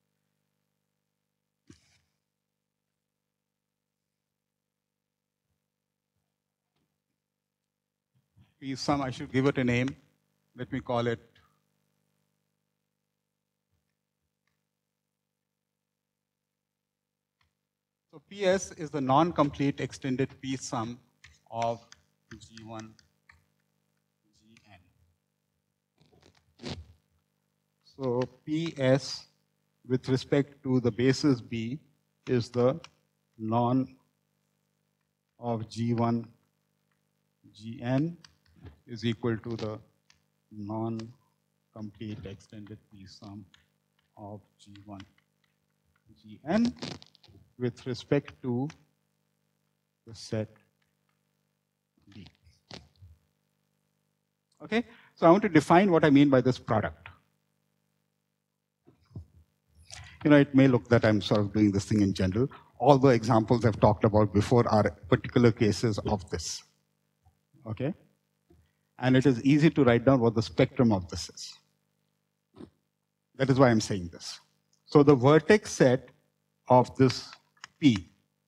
P sum, I should give it a name. Let me call it so PS is the non-complete extended P sum of G1, Gn. So PS with respect to the basis B is the non of G1, Gn is equal to the non-complete extended P sum of G1, Gn with respect to the set B. Okay? So I want to define what I mean by this product. You know, it may look that I'm sort of doing this thing in general. All the examples I've talked about before are particular cases of this. Okay? And it is easy to write down what the spectrum of this is. That is why I'm saying this. So the vertex set of this P.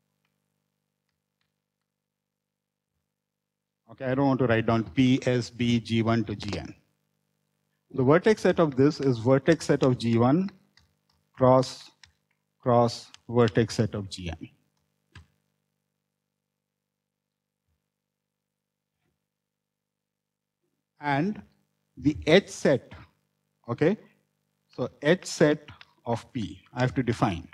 Okay, I don't want to write down P, S, B, G1 to Gn. The vertex set of this is vertex set of G1 cross vertex set of Gn. And the edge set, okay? So edge set of P, I have to define.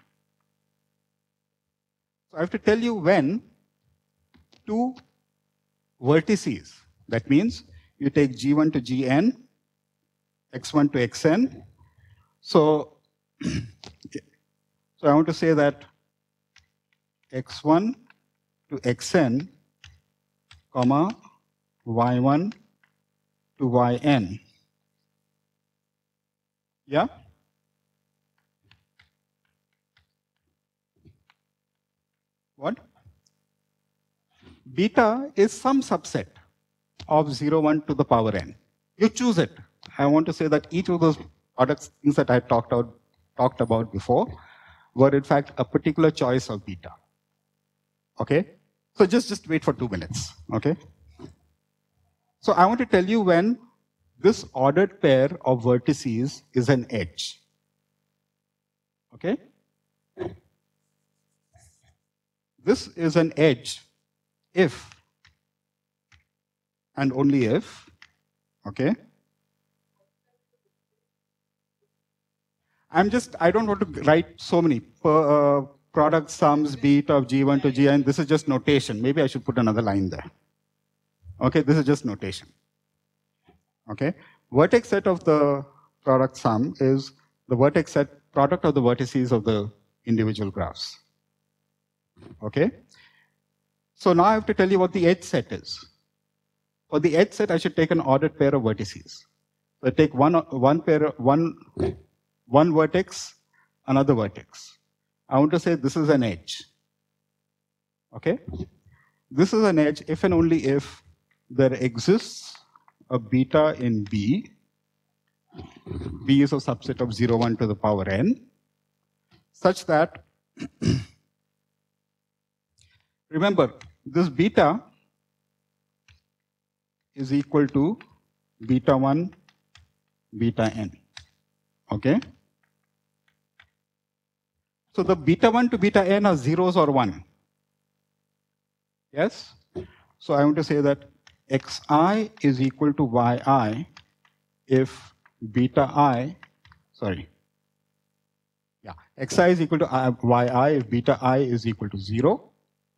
So I have to tell you when two vertices, that means you take G1 to Gn, x1 to xn. So I want to say that x1 to xn, comma, y1 to yn. Yeah? What? Beta is some subset of 0, 1 to the power n. You choose it. I want to say that each of those products, things that I talked about before, were in fact a particular choice of beta. Okay? So just wait for 2 minutes. Okay? So I want to tell you when this ordered pair of vertices is an edge. Okay? This is an edge if and only if, okay? I don't want to write so many product sums, beta of G1 to Gn. This is just notation. Maybe I should put another line there. Okay, this is just notation. Okay, vertex set of the product sum is the vertex set product of the vertices of the individual graphs. Okay, so now I have to tell you what the edge set is. For the edge set, I should take an ordered pair of vertices. So I take one vertex, another vertex. I want to say this is an edge. Okay, this is an edge if and only if there exists a beta in B. B is a subset of 0, 1 to the power n, such that, remember, this beta is equal to beta 1, beta n. Okay? So the beta 1 to beta n are zeros or 1. Yes? So I want to say that xi is equal to yi if beta I, sorry. Yeah, xi is equal to yi if beta I is equal to 0.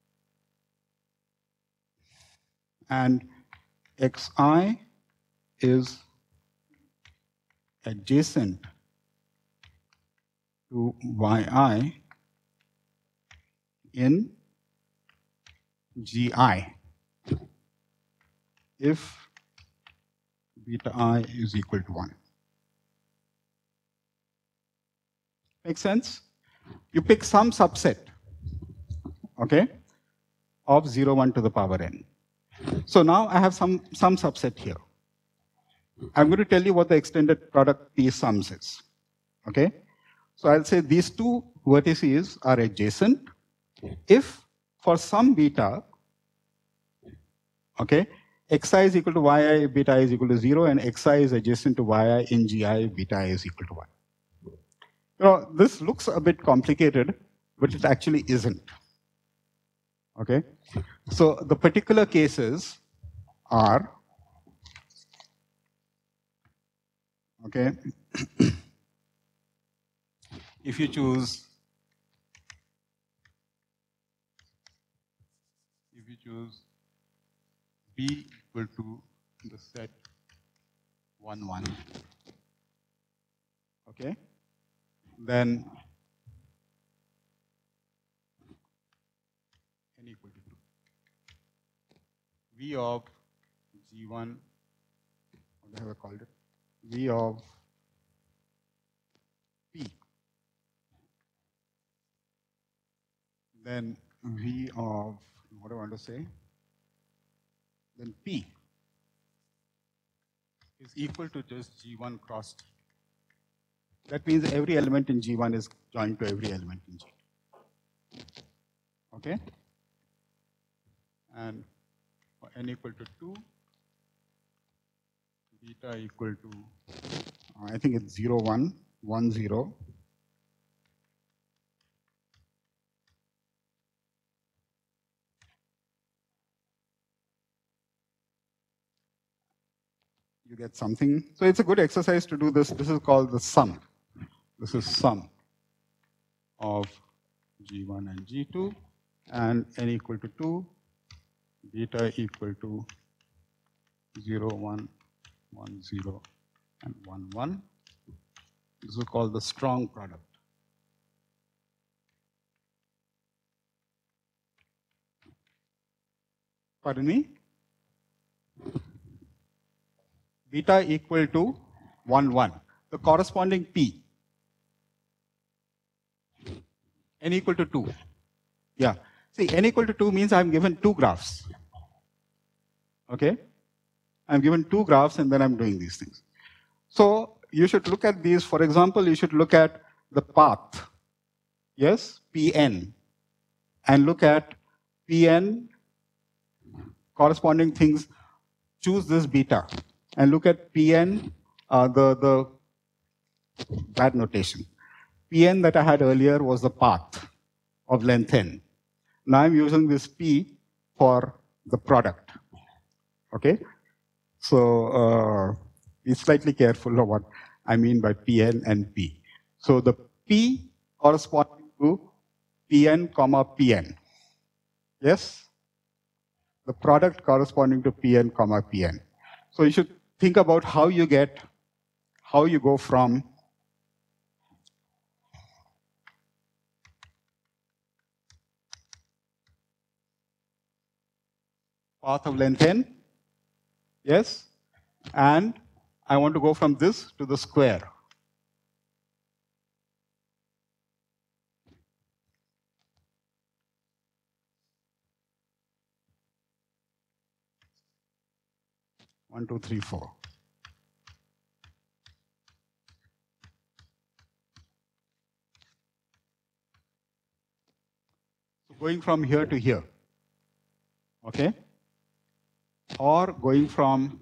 And xi is adjacent to yi in gi if beta I is equal to 1. Make sense? You pick some subset, okay, of 0, 1 to the power n. So now I have some subset here. I'm going to tell you what the extended product P sums is, okay? So I'll say these two vertices are adjacent if for some beta, okay, xi is equal to yi, beta I is equal to 0, and xi is adjacent to yi in gi, beta I is equal to 1. You know, this looks a bit complicated, but it actually isn't. Okay? So the particular cases are, okay, if you choose B equal to the set 1, 1, okay, then n equal to 2. V of G1, what have I called it? V of P. Then V of, what do I want to say? Then P is equal to just G1 cross G. That means every element in G1 is joined to every element in G. Okay? And for n equal to 2, beta equal to, I think it's 0, 1, 1, 0. You get something. So it's a good exercise to do this. This is called the sum. This is sum of G1 and G2, and n equal to 2, beta equal to 0, 1, 1, 0, and 1, 1. This is called the strong product. Pardon me? Beta equal to 1, 1. The corresponding P. N equal to 2. Yeah. See, n equal to 2 means I'm given two graphs. Okay? I'm given two graphs and then I'm doing these things. So you should look at these. For example, you should look at the path. Yes? Pn. And look at Pn corresponding things. Choose this beta. And look at Pn, the bad notation. Pn that I had earlier was the path of length n. Now I'm using this P for the product. Okay? So be slightly careful of what I mean by Pn and P. So the P corresponding to Pn, comma Pn. Yes? The product corresponding to Pn, comma Pn. So you should think about how you go from path of length n, yes, and I want to go from this to the square. One, two, three, four. So going from here to here, okay? Or going from,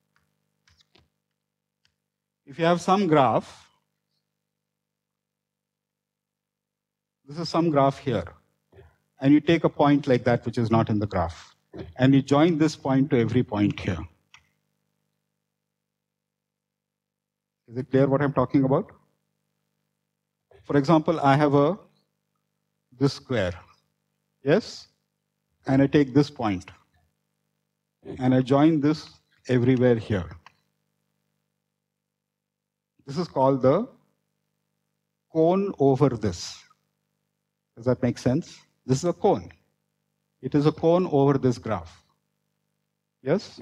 if you have some graph, this is some graph here, and you take a point like that which is not in the graph, and you join this point to every point here. Is it clear what I'm talking about? For example, I have this square, yes? And I take this point, and I join this everywhere here. This is called the cone over this. Does that make sense? This is a cone. It is a cone over this graph. Yes?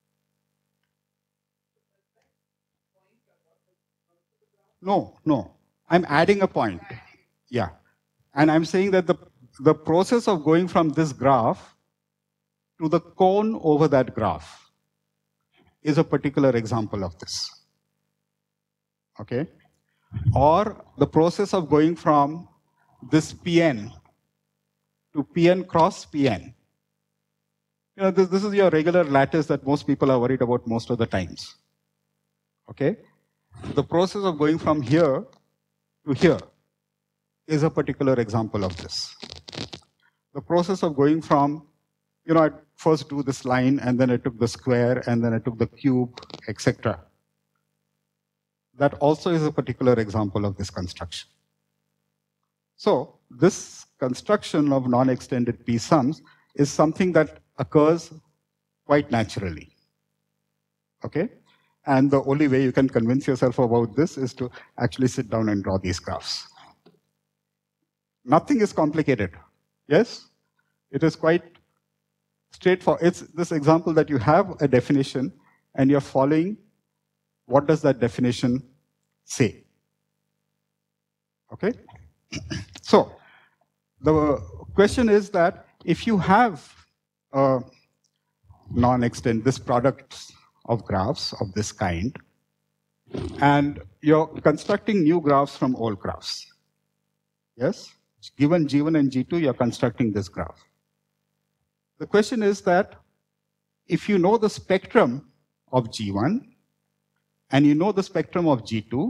No, no. I'm adding a point. Yeah. And I'm saying that the process of going from this graph to the cone over that graph is a particular example of this. Okay? Or the process of going from this Pn to Pn cross Pn. You know, this is your regular lattice that most people are worried about most of the times. Okay? The process of going from here to here is a particular example of this. The process of going from, you know, I first do this line, and then I took the square, and then I took the cube, etc. That also is a particular example of this construction. So this construction of non-extended p-sums is something that occurs quite naturally. Okay? And the only way you can convince yourself about this is to actually sit down and draw these graphs. Nothing is complicated. Yes? It is quite straightforward. It's this example that you have a definition and you're following what does that definition say. Okay? So, the question is that if you have a this product of graphs of this kind, and you're constructing new graphs from old graphs. Yes? Given G1 and G2, you're constructing this graph. The question is that if you know the spectrum of G1 and you know the spectrum of G2,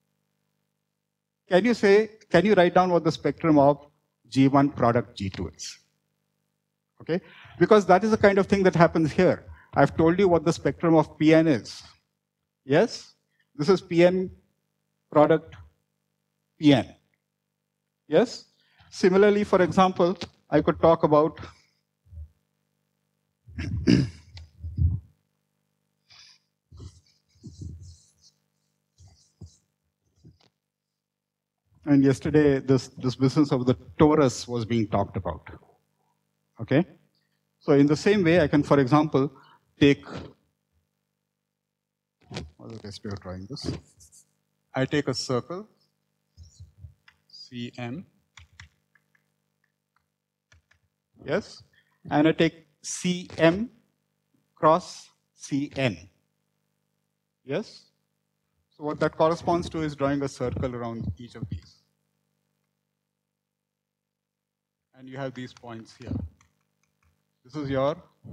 can you write down what the spectrum of G1 product G2 is? Okay? Because that is the kind of thing that happens here. I've told you what the spectrum of Pn is. Yes? This is Pn product Pn. Yes? Similarly, for example, I could talk about and yesterday this business of the torus was being talked about. Okay? So in the same way, I can, for example, take, what's the best way of drawing this? I take a circle, Cm, yes, and I take Cm cross Cn, yes? So what that corresponds to is drawing a circle around each of these. And you have these points here. This is your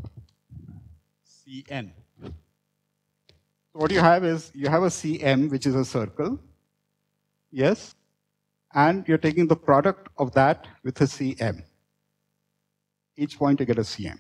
Cn. So what you have is, you have a Cm, which is a circle, yes, and you're taking the product of that with a Cm. Each point you get a Cm.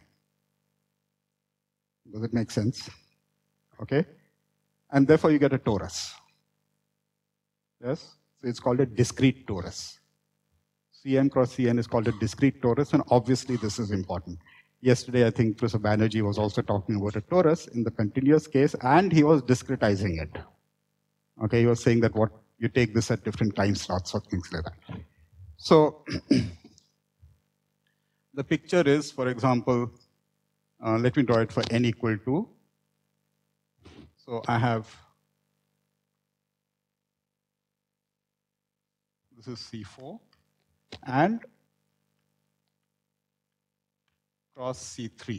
Does it make sense? Okay? And therefore you get a torus. Yes? So it's called a discrete torus. Cm cross Cn is called a discrete torus, and obviously this is important. Yesterday, I think Professor Banerjee was also talking about a torus in the continuous case, and he was discretizing it. Okay, he was saying that what you take this at different time slots or things like that. So the picture is, for example, let me draw it for n equal to. So I have, this is C4, and cross C3.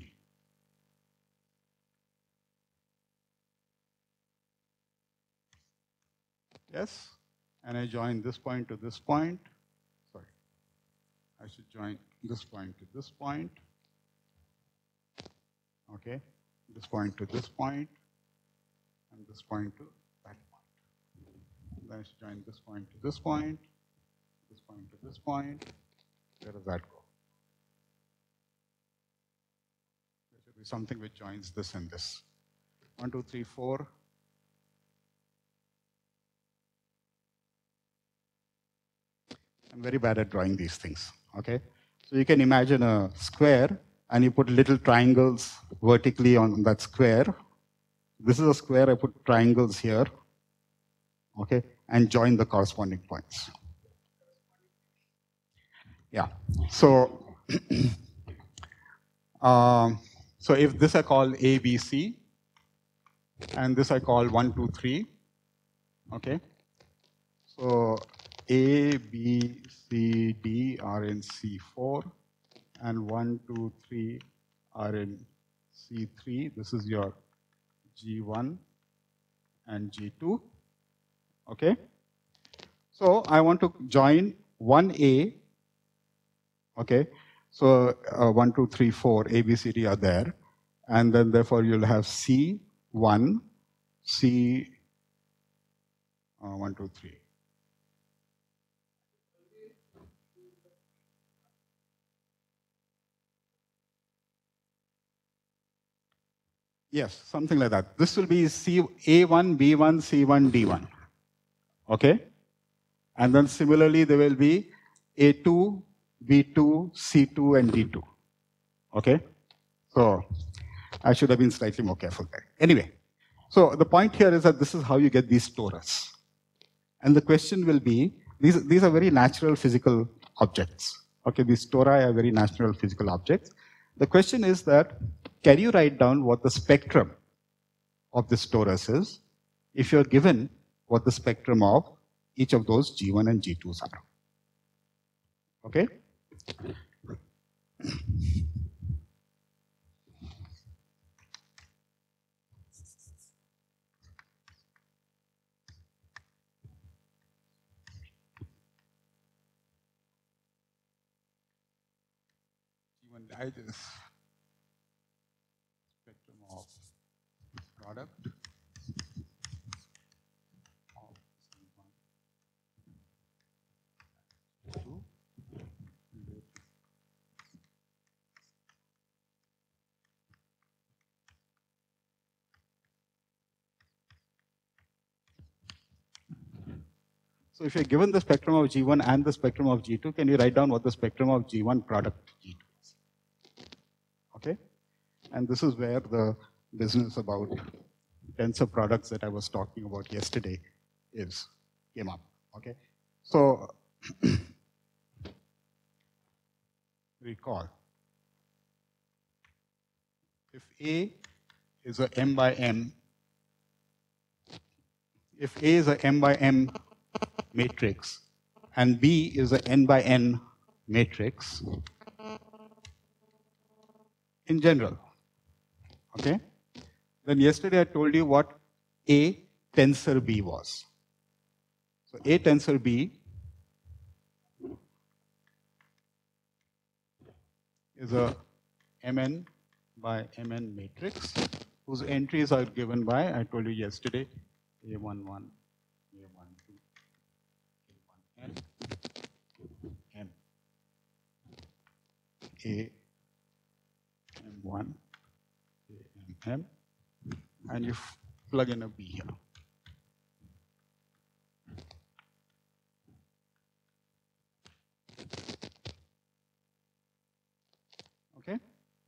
Yes? And I join this point to this point. Sorry. I should join this point to this point. Okay? This point to this point. And this point to that point. Then I should join this point to this point. This point to this point. Where does that go? There should be something which joins this and this. 1, 2, 3, 4. I'm very bad at drawing these things, okay? So you can imagine a square, and you put little triangles vertically on that square. This is a square, I put triangles here, okay, and join the corresponding points. Yeah. So, so if this I call A, B, C, and this I call 1, 2, 3, okay? So A, B, C, D are in C4, and 1, 2, 3 are in C3. This is your G1 and G2, okay? So I want to join 1A, okay? So 1, 2, 3, 4, A, B, C, D are there. And then therefore you'll have C1, C, 1, 2, 3. Yes, something like that. This will be C, A1, B1, C1, D1, okay? And then similarly there will be A2, B2, C2, and D2, okay? So I should have been slightly more careful there. Anyway, so the point here is that this is how you get these torus. And the question will be, these are very natural physical objects. Okay, these tori are very natural physical objects. The question is that, can you write down what the spectrum of this torus is if you're given what the spectrum of each of those G1 and G2s are? Okay? I just spectrum of product of C1, 2. So if you're given the spectrum of G1 and the spectrum of G2, can you write down what the spectrum of G1 product G2 is? Okay? And this is where the business about tensor products that I was talking about yesterday came up. Okay? So recall, if A is a M by M, if A is a M by M matrix and B is a N by N matrix, in general, okay? Then yesterday I told you what A tensor B was. So A tensor B is a Mn by Mn matrix whose entries are given by, I told you yesterday, A11, A12, A1n, M, A, M1, A, M, and you plug in a B here. Okay?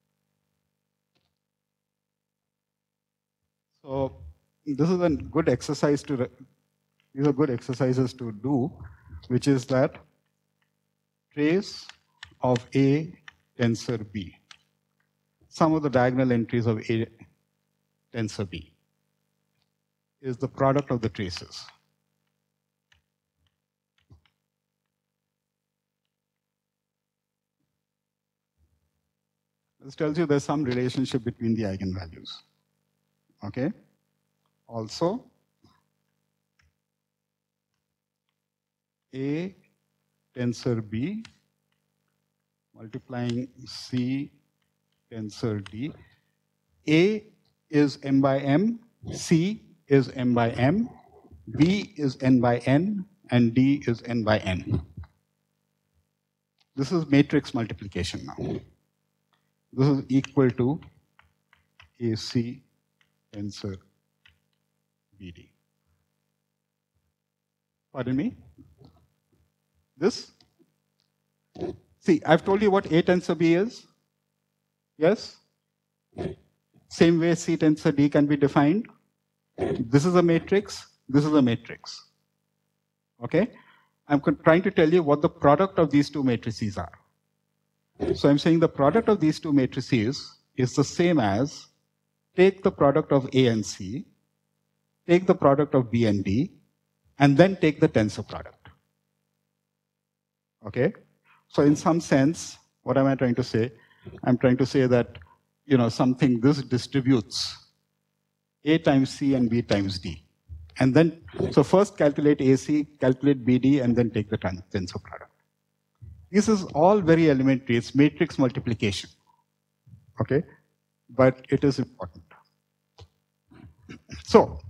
So this is a good exercise these are good exercises to do, which is that trace of A tensor B. Some of the diagonal entries of A tensor B is the product of the traces. This tells you there's some relationship between the eigenvalues. Okay? Also, A tensor B multiplying C tensor D. A is M by M, C is M by M, B is N by N, and D is N by N. This is matrix multiplication now. This is equal to AC tensor BD. Pardon me? This? See, I've told you what A tensor B is. Yes? Same way C tensor D can be defined. This is a matrix. This is a matrix. Okay? I'm trying to tell you what the product of these two matrices are. So I'm saying the product of these two matrices is the same as take the product of A and C, take the product of B and D, and then take the tensor product. Okay? So in some sense, what am I trying to say? I'm trying to say that, something this distributes A times C and B times D. And then, so first calculate AC, calculate BD, and then take the tensor product. This is all very elementary. It's matrix multiplication. Okay? But it is important. So,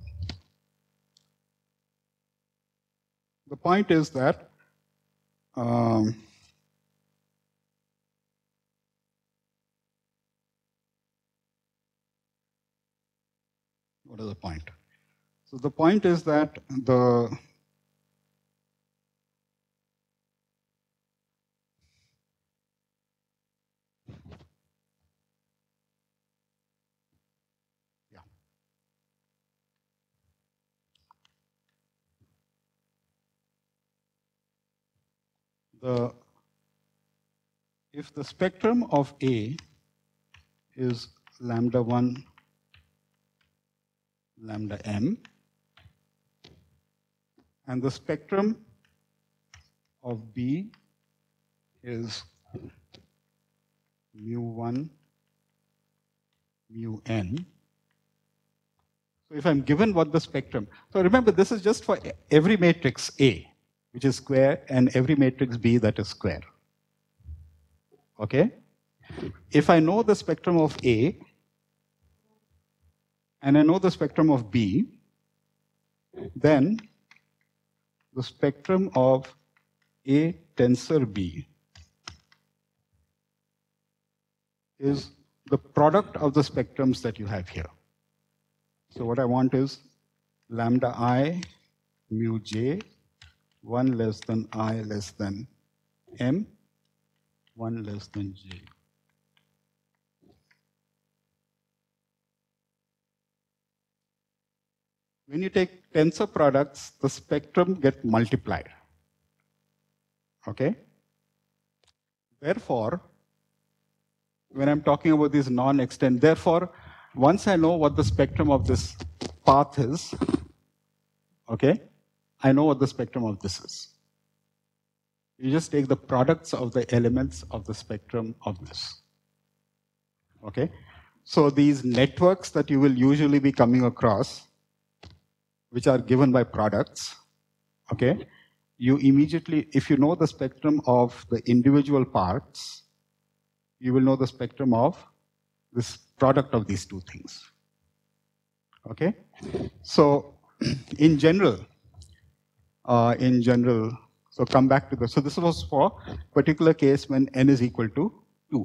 the point is that what is the point? So the point is that if the spectrum of A is lambda 1, lambda m, and the spectrum of B is mu 1, mu n. So if I'm given what the spectrum, so remember this is just for every matrix A, which is square, and every matrix B that is square. Okay? If I know the spectrum of A, and I know the spectrum of B, then the spectrum of A tensor B is the product of the spectrums that you have here. So what I want is lambda I mu j, 1 less than I less than m, 1 less than j. When you take tensor products, the spectrum get multiplied. Okay? Therefore, when I'm talking about these non-extend, therefore, once I know what the spectrum of this path is, okay, I know what the spectrum of this is. You just take the products of the elements of the spectrum of this. Okay? So these networks that you will usually be coming across, which are given by products, okay, you immediately, if you know the spectrum of the individual parts, you will know the spectrum of this product of these two things. Okay? So in general, so come back to this. So this was for particular case when n is equal to 2.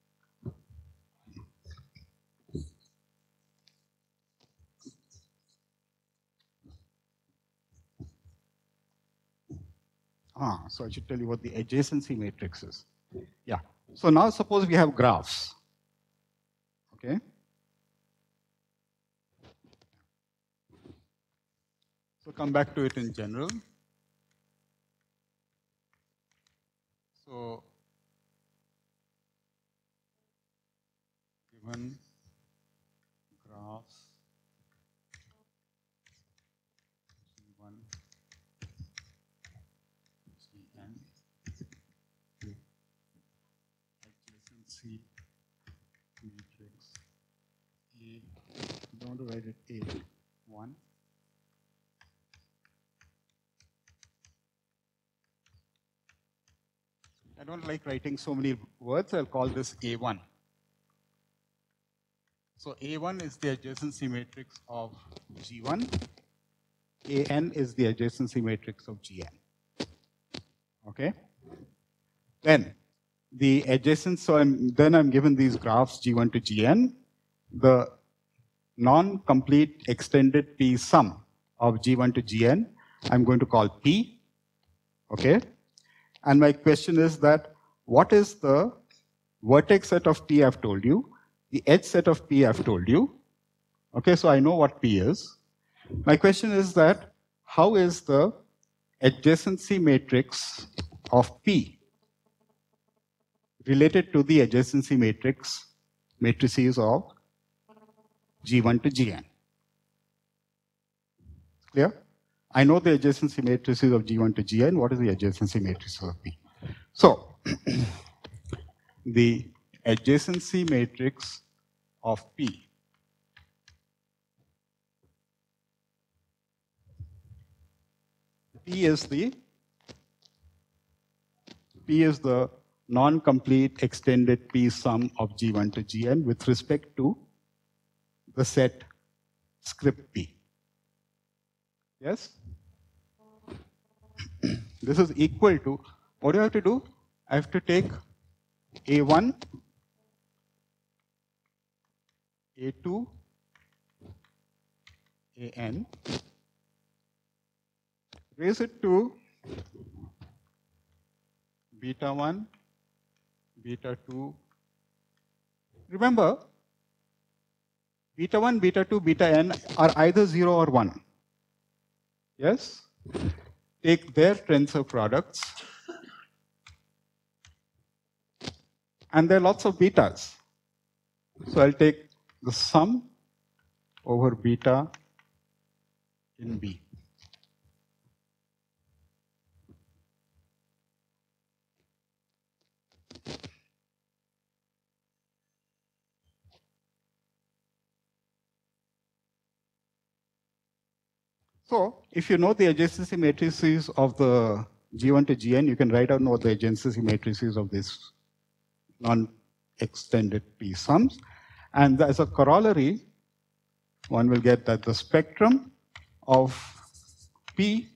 So I should tell you what the adjacency matrix is. Yeah. So now suppose we have graphs. Okay. So come back to it in general. So given graphs G1, Gn, adjacency matrix A, I don't want to write it A1. I don't like writing so many words, I'll call this A1. So A1 is the adjacency matrix of G1, AN is the adjacency matrix of Gn. Okay? Then the adjacent, so I'm given these graphs G1 to Gn. The non-complete extended P sum of G1 to Gn, I'm going to call P. Okay? And my question is that what is the vertex set of P I've told you, the edge set of P I've told you. Okay, so I know what P is. My question is that how is the adjacency matrix of P related to the adjacency matrices of G1 to Gn. Clear? I know the adjacency matrices of G1 to Gn. What is the adjacency matrices of P? So, the adjacency matrix of P is the non-complete extended P sum of G1 to Gn with respect to the set script P. Yes? This is equal to, what do I have to do? I have to take A1, A2, AN, raise it to beta 1, beta 2. Remember, beta 1, beta 2, beta n are either 0 or 1. Yes? Take their tensor products. And there are lots of betas. So I'll take the sum over beta in B. So, if you know the adjacency matrices of the G1 to Gn, you can write down what the adjacency matrices of this non-extended P sums. And as a corollary, one will get that the spectrum of P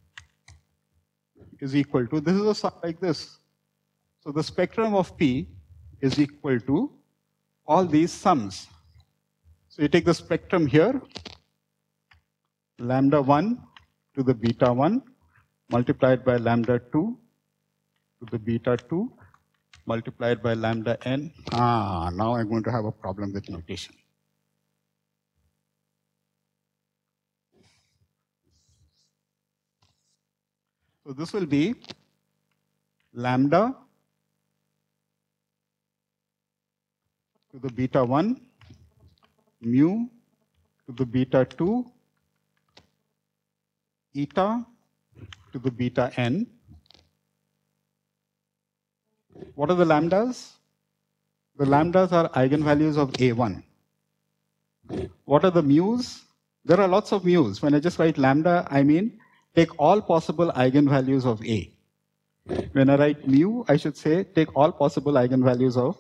is equal to, this is a sum like this. So the spectrum of P is equal to all these sums. So you take the spectrum here, lambda 1 to the beta 1 multiplied by lambda 2 to the beta 2 multiplied by lambda n. Now I'm going to have a problem with notation. So this will be lambda to the beta 1 mu to the beta 2 eta to the beta n. What are the lambdas? The lambdas are eigenvalues of A1. What are the mu's? There are lots of mu's. When I just write lambda, I mean take all possible eigenvalues of A. When I write mu, I should say take all possible eigenvalues of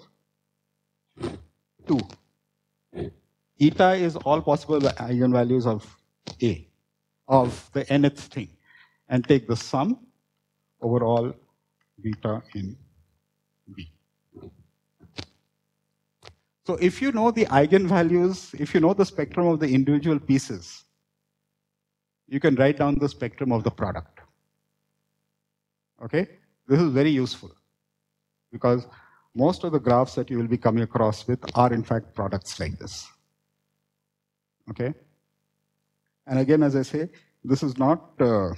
2. Eta is all possible eigenvalues of A, of the nth thing, and take the sum over all beta in B. So if you know the eigenvalues, if you know the spectrum of the individual pieces, you can write down the spectrum of the product. Okay? This is very useful because most of the graphs that you will be coming across with are in fact products like this. Okay? And again, as I say, this is not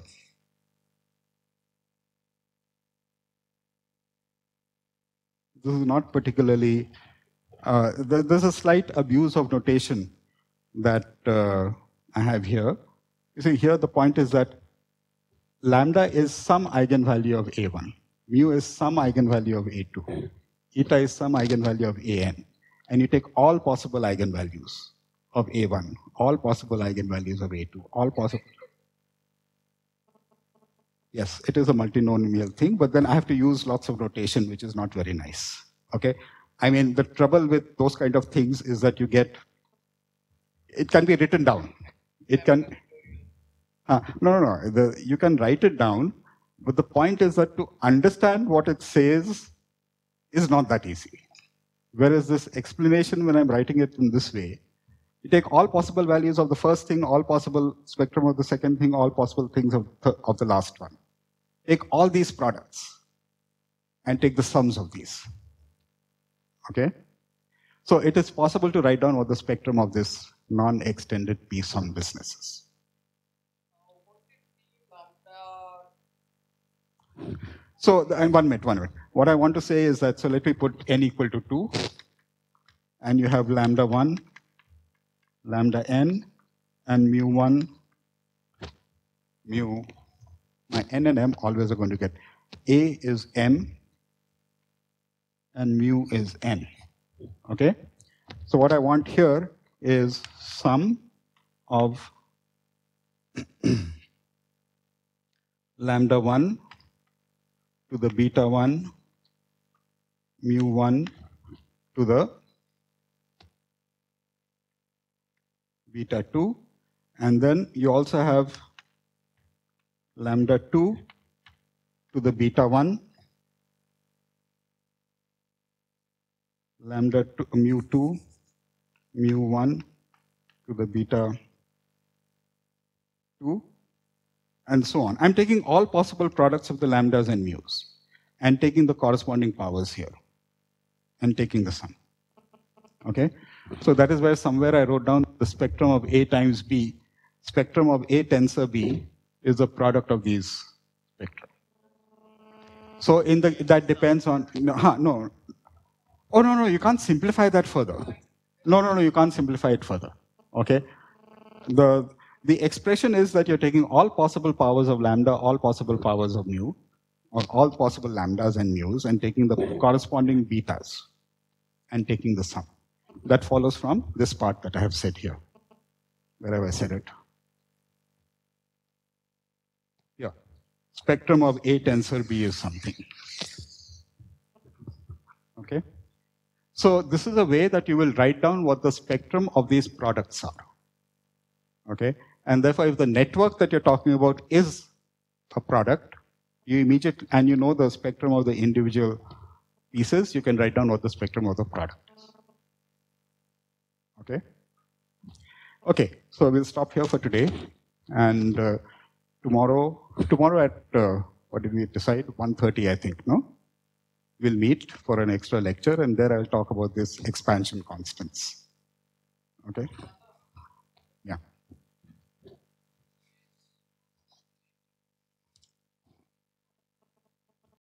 particularly, there's a slight abuse of notation that I have here. You see, here the point is that lambda is some eigenvalue of A1, mu is some eigenvalue of A2, eta is some eigenvalue of AN, and you take all possible eigenvalues of A1, all possible eigenvalues of A2, all possible. Yes, it is a multinomial thing, but then I have to use lots of notation, which is not very nice. Okay? I mean, the trouble with those kind of things is that you get, it can be written down. It can, you can write it down, but the point is that to understand what it says is not that easy. Whereas this explanation, when I'm writing it in this way, you take all possible values of the first thing, all possible spectrum of the second thing, all possible things of the last one. Take all these products and take the sums of these. Okay? So it is possible to write down what the spectrum of this non-extended P sum business is. So, and 1 minute, 1 minute. What I want to say is that, so let me put n equal to 2, and you have lambda 1, lambda n, and mu 1, mu, my n and m always are going to get, a is m, and mu is n, okay? So what I want here is sum of lambda 1 to the beta 1, mu 1 to the beta 2, and then you also have lambda 2 to the beta 1, lambda 2, mu 2, mu 1 to the beta 2, and so on. I'm taking all possible products of the lambdas and mu's and taking the corresponding powers here and taking the sum. Okay? So that is where somewhere I wrote down the spectrum of A times B. Spectrum of A tensor B is the product of these spectra. So in the, that depends on, no. Oh, no, you can't simplify that further. No, you can't simplify it further. Okay? The expression is that you're taking all possible powers of lambda, all possible powers of mu, or all possible lambdas and mu's, and taking the corresponding betas and taking the sum. That follows from this part that I have said here. Where have I said it? Yeah. Spectrum of A tensor B is something. Okay? So this is a way that you will write down what the spectrum of these products are. Okay? And therefore, if the network that you're talking about is a product, you immediately, and you know the spectrum of the individual pieces, you can write down what the spectrum of the product is. Okay? Okay, so we'll stop here for today. And tomorrow at, what did we decide? 1:30, I think, no? We'll meet for an extra lecture, and there I'll talk about this expansion constants. Okay?